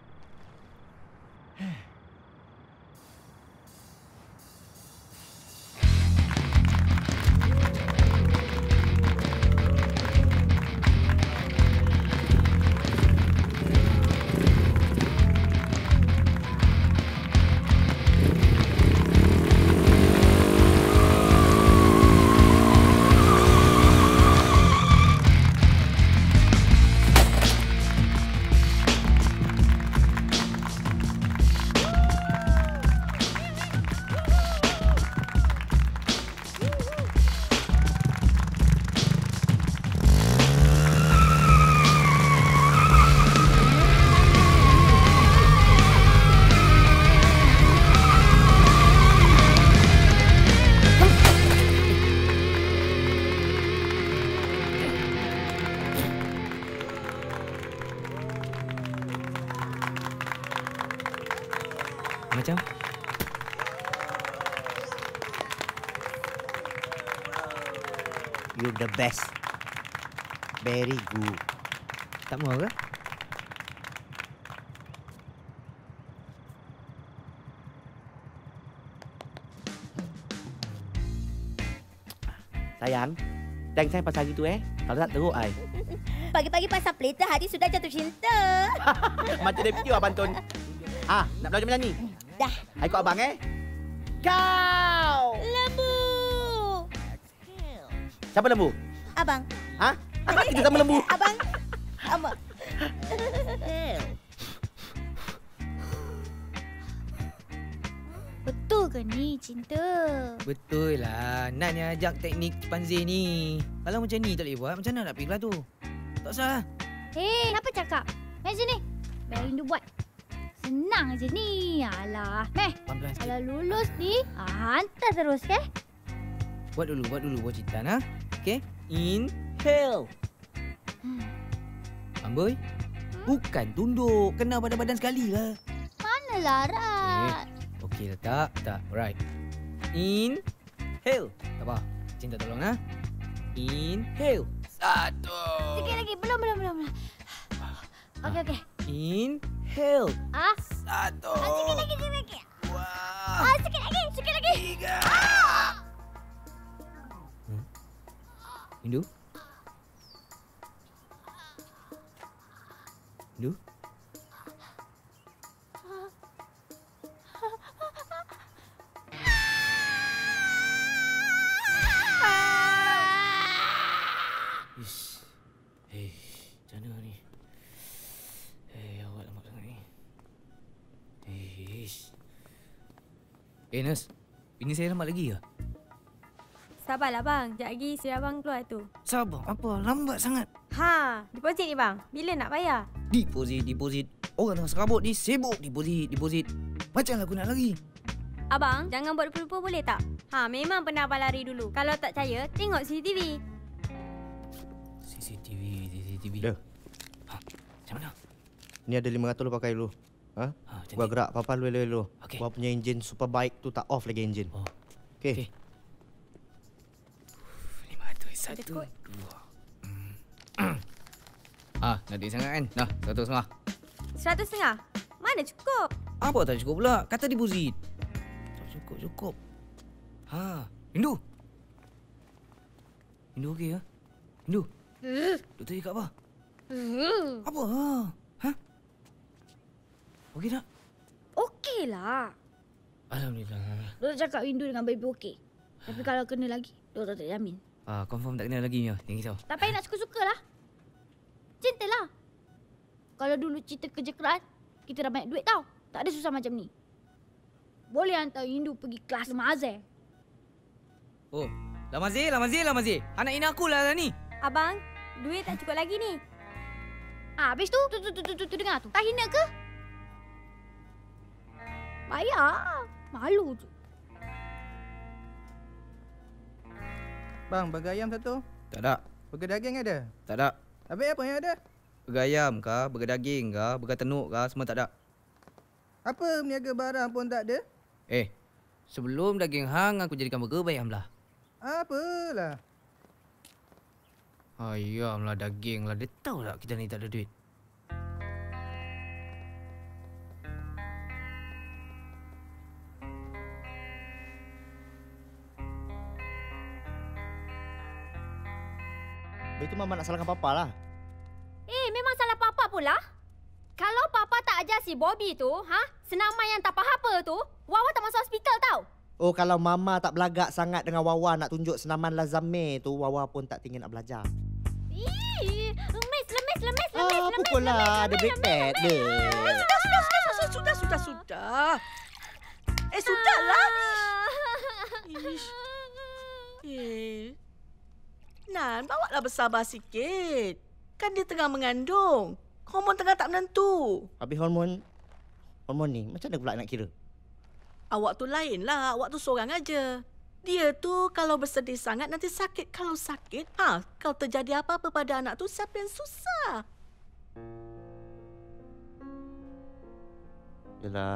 Macam? You're the best. Very good. Tak mau ke? Sayang, thanks saya pasal gitu eh. Kalau tak teruk ai. Pagi-pagi pasal pelita, hati sudah jatuh cinta. Macam dia video Abang Tun. Ah, nak belajar menyanyi? Dah. Hai ikut abang eh. Kau. Lembu. Siapa lembu? Abang. Ha? Apa kita sama lembu? Abang. Abang. Betul ke ni cinta? Betul lah. Nan yang ajak teknik chimpanzee ni. Kalau macam ni tak boleh buat, macam mana nak pergi kelas tu? Tak usah. Hei, apa cakap? Meh sini. Biarin dia buat. Senang je ni. Alah. Meh, kalau lulus ni, ah, hantar terus ke? Buat dulu, buat dulu. Buat cerita, ha? Okay? Inhale. Hmm. Amboi? Bukan tunduk. Kena badan-badan sekali lah. Mana larat? Eh, okey lah tak? Tak. Alright. Inhale. Tak apa. Cinta tolong ha. Inhale. Satu. Sikit lagi. Belum, belum, belum. belum. Okey, okey. Inhale. Ah. Satu. Ah, sikit lagi, sikit lagi. Wow. Ah, sikit lagi, sikit lagi. Tiga. Ah. Hmm. Indu? Indu? Ish. Hei, macam mana ni? Hei, awak lama sangat ni. Ish. Eh, Nurse. Bini saya lambat lagi ke? Sabarlah bang, sekejap lagi isteri abang keluar tu. Sabar, apa? Lambat sangat. Ha, deposit ni bang. Bila nak bayar? Deposit, deposit. Orang tengah serabut ni sibuk deposit, deposit. Macam lah aku nak lari. Abang, jangan buat lupa-lupa boleh tak? Ha, memang pernah abang lari dulu. Kalau tak percaya, tengok C C T V. C C T V, C C T V. Dah. Ha, macam mana? Ni ada lima ratus lu pakai dulu. Ha? Ha, Gua gerak papa lu elok-elok. Okey. Gua punya enjin super bike tu tak off lagi enjin. Oh. Okey. Okay. lima ratus, satu, dua. Ah, nak duit sangat kan? Nah, satu setengah. Seratus setengah? Mana cukup? Apa tak cukup pula? Kata deposit. Tak cukup, cukup. Ha, Indu. Indu okey ya? Indu. Doktor cakap apa? Apa? Ha? Okey tak? Okey lah. Alhamdulillah. Doktor cakap Windu dengan baby okey. Tapi kalau kena lagi, doktor tak jamin. Ah, confirm tak kena lagi ni. Jangan risau. Tak payah nak suka-suka lah. Cinta lah. Kalau dulu cerita kerja keras, kita dah banyak duit tau. Tak ada susah macam ni. Boleh hantar Hindu pergi kelas Mazir. Oh, Lamazir, Lamazir, Lamazir. Anak ini aku lah ni. Abang, duit tak cukup lagi ni. Ah, habis tu, tu, tu, tu, tu, tu, tu dengar tu. Tak hina ke? Bayar. Malu tu. Bang, burger ayam satu. Tak ada. Burger daging ada? Tak ada. Habis apa yang ada? Burger ayam kah, burger daging kah, burger tenuk kah, semua tak ada. Apa meniaga barang pun tak ada? Eh, sebelum daging hang aku jadikan burger bayamlah. Apalah. Ayamlah daging lah. Dia tahu tak kita ni tak ada duit. Itu mama nak salahkan papa lah. Eh, memang salah papa pula. Kalau papa tak ajar si Bobby tu, ha? Senaman yang tak faham apa tu, Wawa tak masuk hospital tau. Oh, kalau mama tak belagak sangat dengan Wawa nak tunjuk senaman lazame tu, Wawa pun tak tinggal nak belajar. Ih, lemes, lemes, lemes, lemes, Ah, lemes, pukul lah. Ada break pad dia. Sudah, sudah, sudah, sudah, sudah, sudah, sudah. Eh, sudahlah. Ish. Eh. Nan, bawalah bersabar sikit. Kan dia tengah mengandung. Hormon tengah tak menentu. Habis hormon, hormon ni macam mana pula nak kira? Awak tu lain lah. Awak tu seorang aja. Dia tu kalau bersedih sangat nanti sakit. Kalau sakit, ha, kalau terjadi apa-apa pada anak tu, siapa yang susah? Yalah.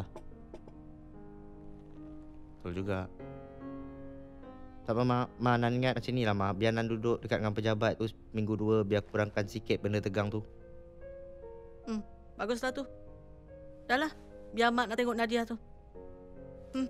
Betul juga. Tak apa, Ma. Ma, Nan ingat macam ni lah, Ma. Biar Nan duduk dekat dengan pejabat tu minggu dua, biar kurangkan sikit benda tegang tu. Hmm, baguslah tu. Dah lah. Biar Mak nak tengok Nadia tu. Hmm.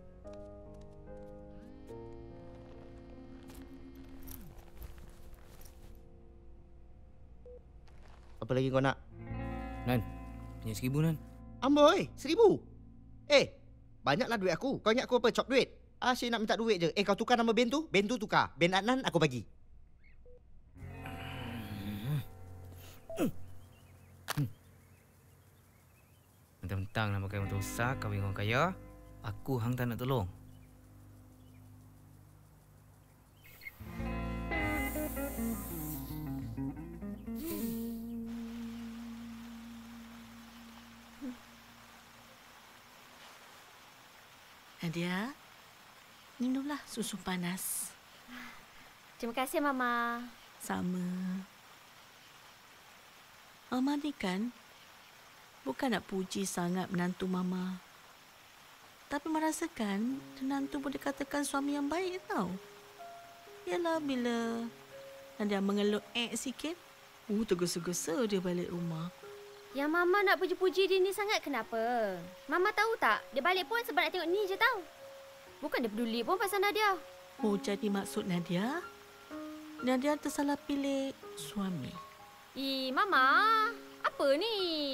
Apa lagi kau nak? Nan, punya seribu Nan. Amboi, seribu? Eh, banyaklah duit aku. Kau ingat aku apa? Cop duit? Asyik nak minta duit je. Eh, kau tukar nama Ben tu? Ben tu tukar. Ben Adnan aku bagi. Mentang-mentang nak pakai motor besar, kahwin orang kaya, aku hang tak nak tolong. Nadia, minumlah susu panas. Terima kasih, Mama. Sama. Mama ni kan bukan nak puji sangat menantu Mama. Tapi merasakan menantu boleh katakan suami yang baik tau. Yalah bila Nadia mengeluh eh sikit, uh, tergesa-gesa dia balik rumah. Yang Mama nak puji-puji dia ni sangat kenapa? Mama tahu tak, dia balik pun sebab nak tengok ni je tau. Bukan dia peduli pun pasal Nadia. Oh, jadi maksud Nadia, Nadia tersalah pilih suami. Ih, Mama, apa ni?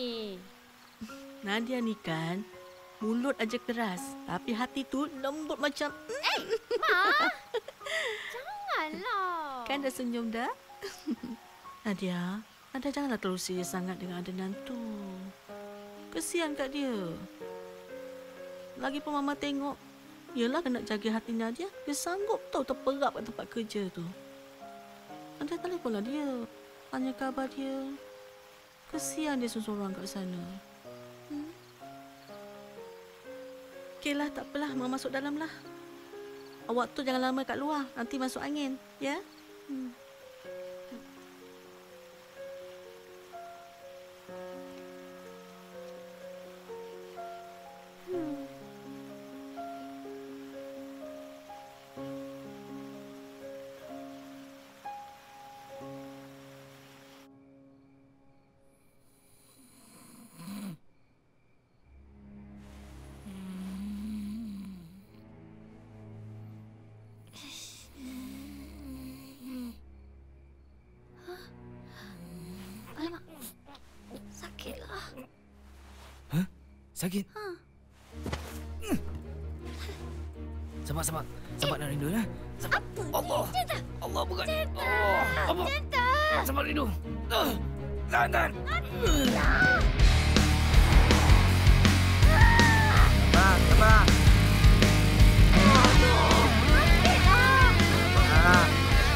Nadia ni kan mulut aja keras, tapi hati tu lembut macam... Eh, Ma! Janganlah. Kan dah senyum dah? Nadia, Nadia janganlah terlalu serius sangat dengan adenan tu. Kesian kat dia. Lagipun Mama tengok, yelah kena jaga hati Nadia. Dia sanggup tau terperap kat tempat kerja tu. Nadia telefonlah dia. Tanya khabar dia. Kesian dia seorang kat sana. Hmm? Okeylah, tak apalah. Mama masuk dalam lah. Awak tu jangan lama kat luar. Nanti masuk angin. Ya? Hmm. Sakit? Ha. Sabar, sabar. Sabar nak rindu, ya? Sabar. Allah. Cinta. Allah bukan. Cinta. Oh, apa? Cinta. Sabar rindu. Uh, tahan, tahan. Sabar, sabar. Ah.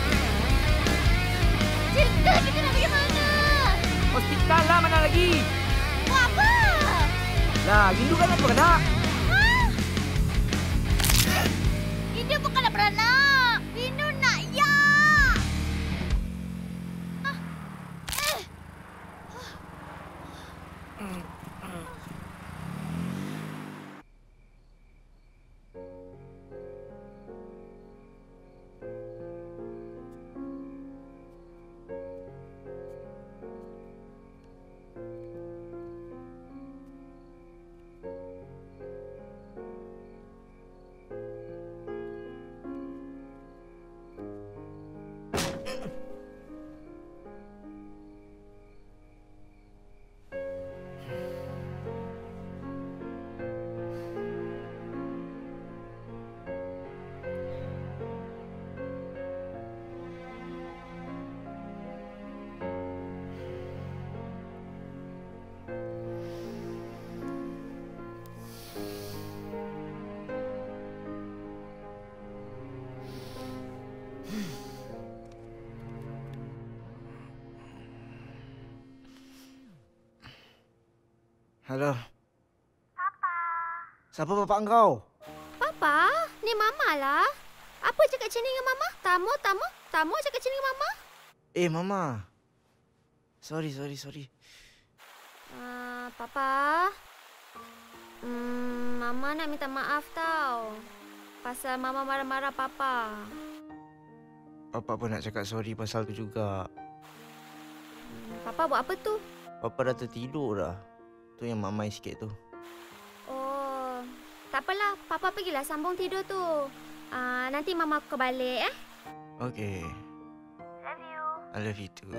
Cinta, kita nak pergi mana? Hospital lah, mana lagi? Buat apa? Lah, rindu kan apa nak? Ha? Rindu bukan nak beranak. Rindu nak ya. Ah. Eh. Halo. Papa. Siapa bapak engkau? Papa, ni Mama lah. Apa cakap macam ni dengan Mama? Tamu, tamu, tamu cakap macam ni dengan Mama? Eh, Mama. Sorry, sorry, sorry. Uh, Papa. Hmm, Mama nak minta maaf tau. Pasal Mama marah-marah Papa. Papa pun nak cakap sorry pasal tu juga. Papa buat apa tu? Papa dah tertidur dah. Tu yang Mak Mai sikit tu. Oh, tak apalah. Papa pergilah sambung tidur tu. Uh, nanti Mama aku balik eh. Okay. Love you. I love you too.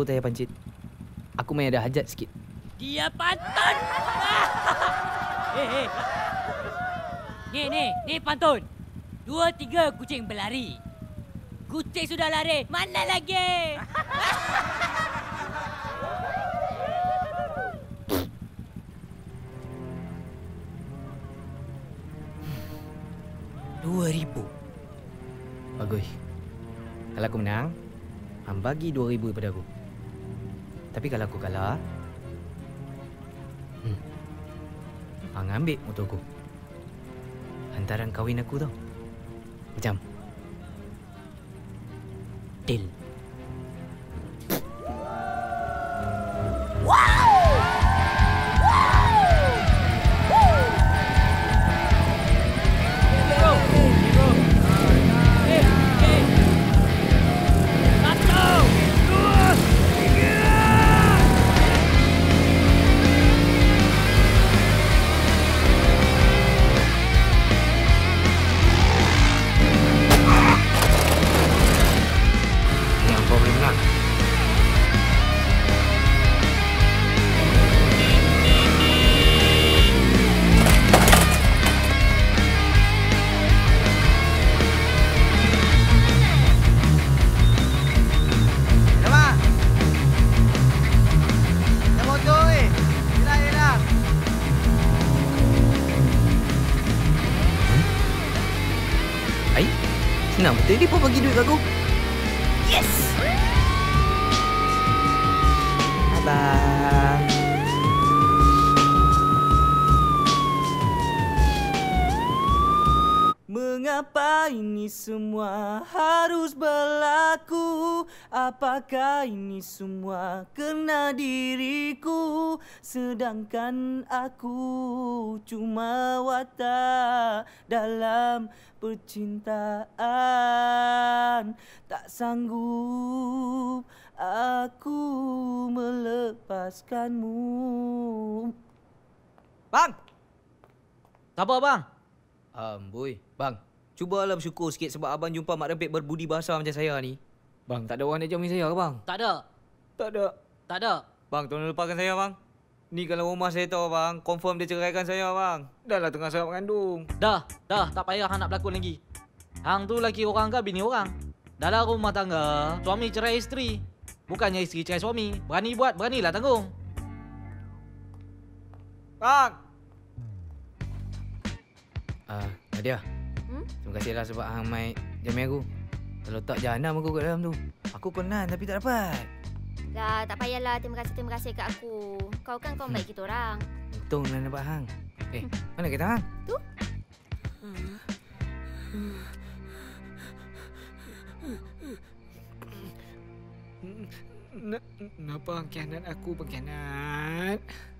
tayar pancit. Aku main ada hajat sikit. Dia pantun. Hei, hei. Ni, ni, ni pantun. Dua, tiga kucing berlari. Kucing sudah lari. Mana lagi? Dua ribu. Bagus. Kalau aku menang, hang bagi dua ribu daripada aku. Tapi kalau aku kalah, hmm, hang ambil motor aku. Hantaran kahwin aku tau. Macam deal. Senang betul dia pun bagi duit kat aku. Yes! Abang. Mengapa ini semua harus berlaku? Apakah ini semua kena diriku? Sedangkan aku cuma watak dalam percintaan. Tak sanggup aku melepaskanmu. Bang! Apa bang? Amboi, bang. Cubalah bersyukur sikit sebab abang jumpa mak rempit berbudi bahasa macam saya ni. Bang, tak ada orang nak jamin saya ke bang? Tak ada. Tak ada. Tak ada. Bang, tolong lepaskan saya bang. Ni kalau rumah saya tahu bang, confirm dia ceraikan saya bang. Dah lah tengah saya mengandung. Dah, dah. Tak payah hang nak berlakon lagi. Hang tu laki orang ke bini orang? Dalam rumah tangga, suami cerai isteri. Bukannya isteri cerai suami. Berani buat, beranilah tanggung. Bang! Ah, uh, Nadia. Hmm? Terima kasihlah sebab hang mai jamin aku. Kalau tak jahanam aku kat dalam tu. Aku konan tapi tak dapat. Dah, tak payahlah. Terima kasih, terima kasih kat aku. Kau kan kawan baik kita orang. Untung nak dapat hang. Eh, mana kereta hang? Tu. Kenapa pengkhianat aku pengkhianat?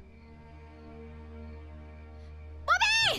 Bobby!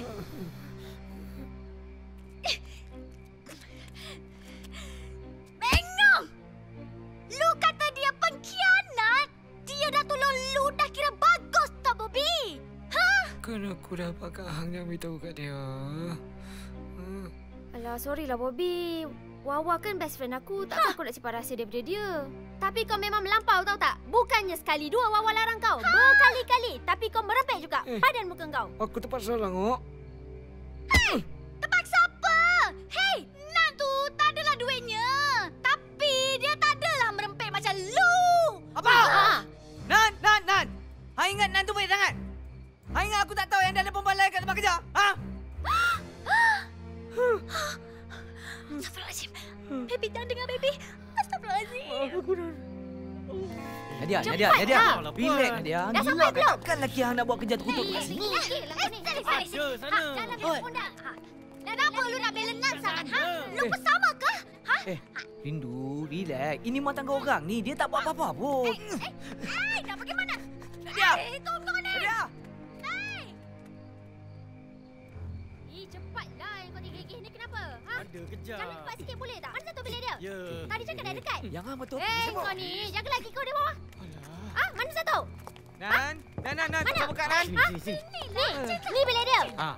Bengong! Lu kata dia pengkhianat? Dia dah tolong lu dah kira bagus tak, Bobby? Ha? Kan aku dapat kat hang yang beritahu kat dia. Hmm. Alah, sorry lah Bobby. Wawa kan best friend aku. Takkan aku nak simpan rahsia daripada dia. Tapi kau memang melampau tahu tak? Bukannya sekali dua Wawa larang kau. Ha? Berkali-kali. Tapi kau merepek juga eh. Badan muka kau. Aku terpaksa lah, Ngok. Hei! Terpaksa apa? Hei! Nan tu tak adalah duitnya. Tapi dia tak adalah merempek macam lu. Apa? Ha? Nan, Nan, Nan. Hang ingat Nan tu baik sangat? Hang ingat aku tak tahu yang dia ada perempuan lain kat tempat kerja? Ha? Astagfirullahaladzim. Baby, jangan dengar, baby. Astagfirullahaladzim. Aku dah... Nadia, Cepat Nadia, Nadia. lah. Relax, Nadia. Dah sampai belum? Takkan lelaki yang nak buat kerja terkutuk kat sini. Eh, sini, sini, sini. sana. Jangan bela pundak. Dan apa lu nak bela Nan sangat? Ha? Lu bersama ke? Ha? Eh, Rindu, relax. Ini rumah tangga orang ni. Dia tak buat apa-apa pun. Eh, eh, nak pergi mana? Nadia. Eh, tunggu ni. Nadia. Ih, cepatlah yang kau gigih ni kenapa? Ha? Ada kejap. Jangan cepat sikit boleh tak? Mana satu bilik dia? Ya. Tadi cakap dah dekat. Jangan betul. Eh, kau ni. Jaga lagi kau di bawah. Ah, mana satu? Nan, Nan, Nan, Nan. Mana? Buka, Nan. Ha? Ni, ni bilik dia. Ha.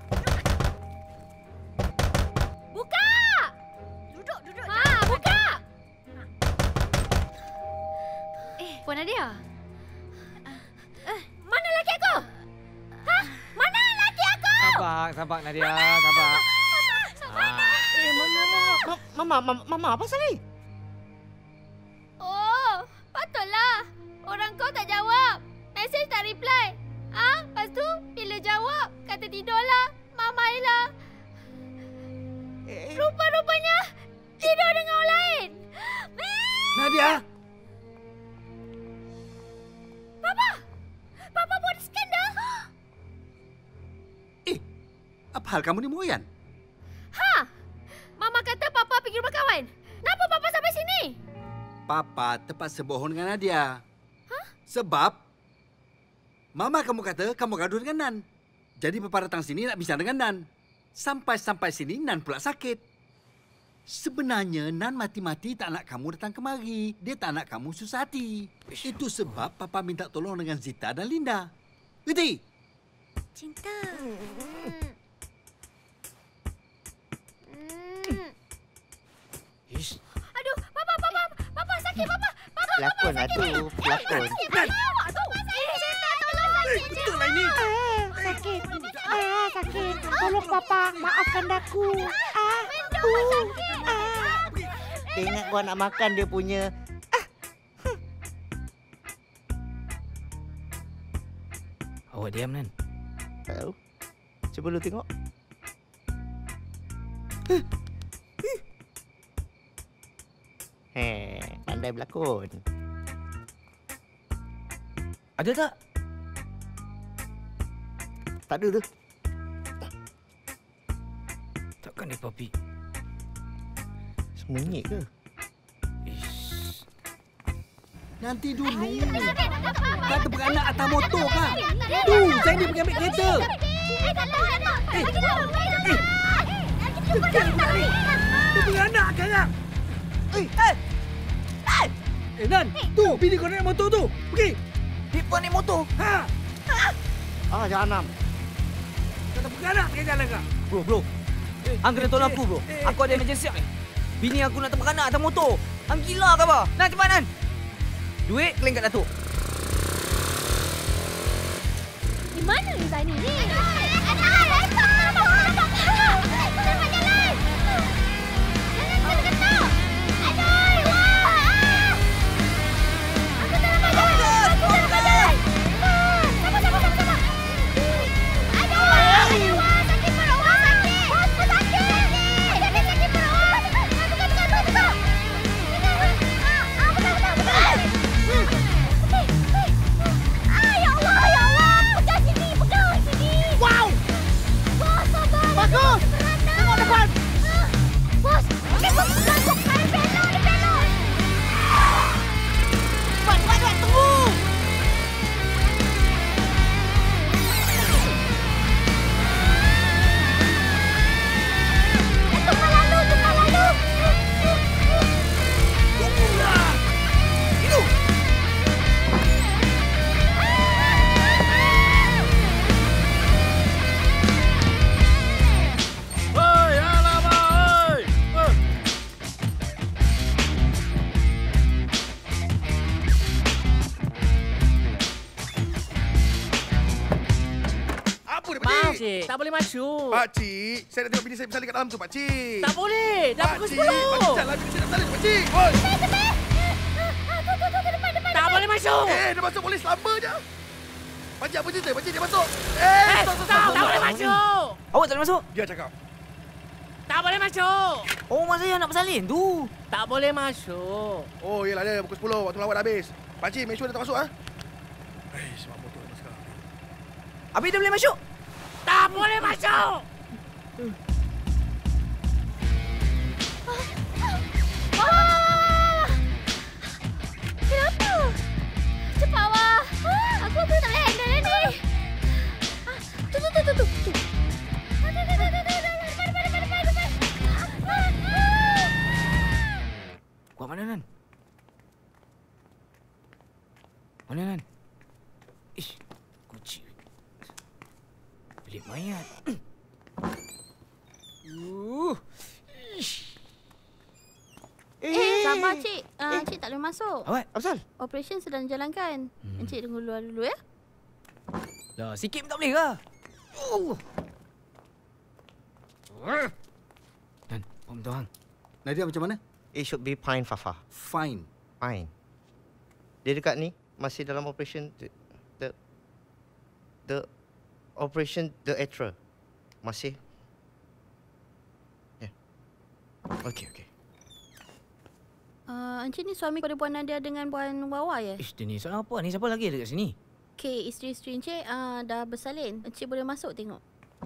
Buka! Duduk, duduk. Ha, buka! Eh, Puan Nadia? Uh, mana laki aku? Hah? Mana laki aku? Sabar, sabar Nadia, sabar. Mana? Eh, mama, mama, mama, mama, mama, apa pasal ni? Oh, patutlah. Orang kau tak jawab. Mesej tak reply. Ah, lepas tu bila jawab kata tidurlah, mamailah. Rupa-rupanya tidur dengan orang lain. Nadia! Papa! Papa buat skandal. Eh, apa hal kamu ni, Moyan? Ha! Mama kata Papa pergi rumah kawan. Kenapa Papa sampai sini? Papa terpaksa bohong dengan Nadia. Hah? Sebab Mama kamu kata kamu gaduh dengan Nan. Jadi Papa datang sini nak bincang dengan Nan. Sampai-sampai sini Nan pula sakit. Sebenarnya Nan mati-mati tak nak kamu datang kemari. Dia tak nak kamu susah hati. Itu sebab Papa minta tolong dengan Zita dan Linda. Ngerti? Cinta. Ish. Aduh, Papa, Papa, Papa sakit, Papa. Papa, Pelakon lah tu, pelakon. sakit, Papa. Awak tu. Eh, Cinta, tolong sakit. Betul lah ini. Sakit. Ah, sakit. Tolong Papa, maafkan aku. Ah, uh, ah. Dia ingat gua nak makan dia punya. Awak diam, Nan. Tahu. Cuba lu tengok. Heh, pandai berlakon. Ada tak? Tak ada tu. Takkan dia papi? Sembunyi ke? Nanti dulu. Kata beranak atas motor kah? Tu, saya ni pergi ambil kereta. Eh, tak tahu, tak tahu. Eh, Lagi tahu. eh. Tekan pula ni. Tu beranak sekarang. Eh, eh. Eh, Nan. Tu, bini kau naik motor tu. Pergi. Dia pun naik motor. Ha. Ah, Jahanam. Kata beranak pergi jalan kah? Bro, bro. Hang kena tolong aku, bro. Aku ada emergency ni. Bini aku nak terberanak atas motor. Hang gila ke apa? Nan, cepat, Nan. Duit keleng kat Datuk. Di mana Zani ni? Bagus! Tengok depan! Bos! Ni bos berlangsung kain belok ni belok! Cepat, cepat, cepat! Tunggu! Tukar lalu, tukar lalu! Tunggulah! Itu! Cik, tak boleh masuk. Pakcik, saya nak tengok bini saya bersalin kat dalam tu, Pakcik. Tak boleh. Dah pukul Pakcik, sepuluh. Pakcik, jalan bini saya nak bersalin, Pakcik. Oi. Tak boleh masuk. Eh, dia masuk polis lama je. Pakcik, apa cerita? Pakcik, dia masuk. Eh, Eh, stop, stop, tak, stop. tak boleh masuk. Awak tak boleh masuk? Dia cakap. Tak boleh masuk. Oh, masa saya nak bersalin tu. Tak boleh masuk. Oh, yelah dia pukul sepuluh. Waktu lawat dah habis. Pakcik, make sure dia tak masuk, ha? Eh, sebab motor dia sekarang. Habis dia boleh masuk? Tak boleh masuk. Ah! Kenapa? Cepat, Wah. Aku aku tak boleh handle ni. Ah, tu, tu, tu, tu, tu. tu. Ah, tu, tu, tu, tu, tu. Depan, depan, depan, depan, depan. Ah, ah. Kuat mana, Nan? Mana, Nan? Ish, kunci. Bilik mayat. Uh. Eh, Sabar, Cik. Uh, Cik tak boleh masuk. Awak? Apasal? Operation sedang dijalankan. Hmm. Encik tunggu luar dulu ya. Dah, sikit pun tak boleh ke? Oh. Dan, Om Tuhan. Nadia macam mana? It should be fine, Fafa. Fine. Fine. Dia dekat ni masih dalam operation the the, the operation the atra. Masih. Ya. Yeah. Okey, okey. Uh, Encik ni suami kepada Puan Nadia dengan Puan Wawa ya? Ish, dia ni soalan apa ni? Siapa lagi ada kat sini? Okey, isteri-isteri Encik uh, dah bersalin. Encik boleh masuk tengok.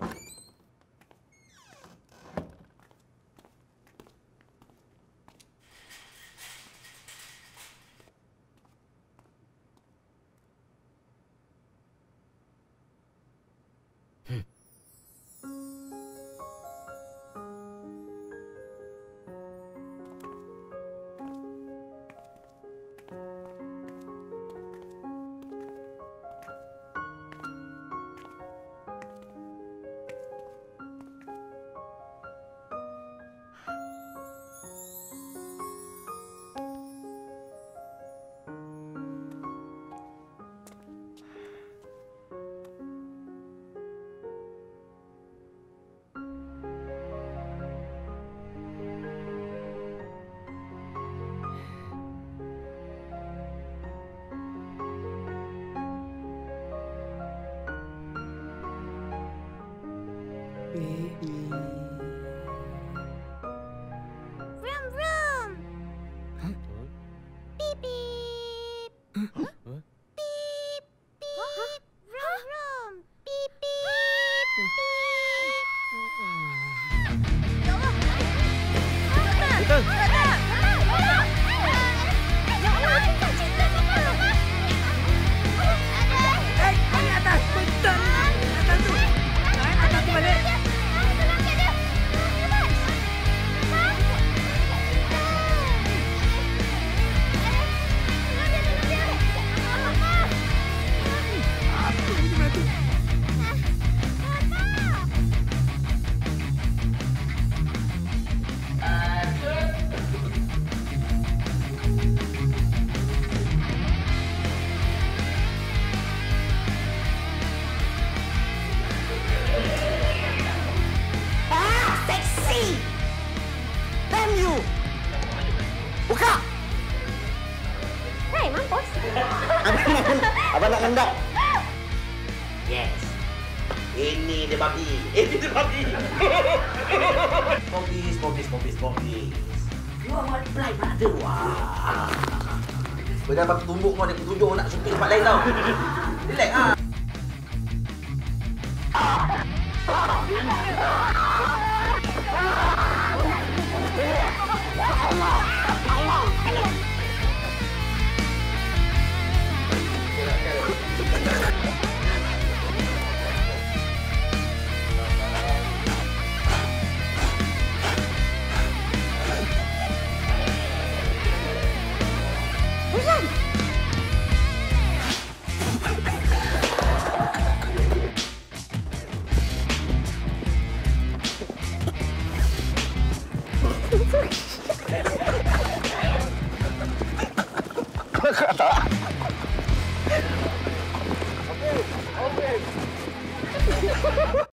Vroom vroom. Huh? Beep beep. Huh? Beep beep. Vroom vroom. Beep beep. Beep. Ya Allah. Betul. Ya Allah, cinta cinta mama. Eh, ni atas. Betul. Atas tu. Atas tu balik. Buka! Hai, mampus. Abang nak ngendap. Yes. Ini dia babi. Ini dia babi. Bobis, bobis, bobis, bobis. You are my blind brother. Wah. Benda bagi tumbuk kau, dia tunjuk nak syuting tempat lain tau. Relax ah. Kata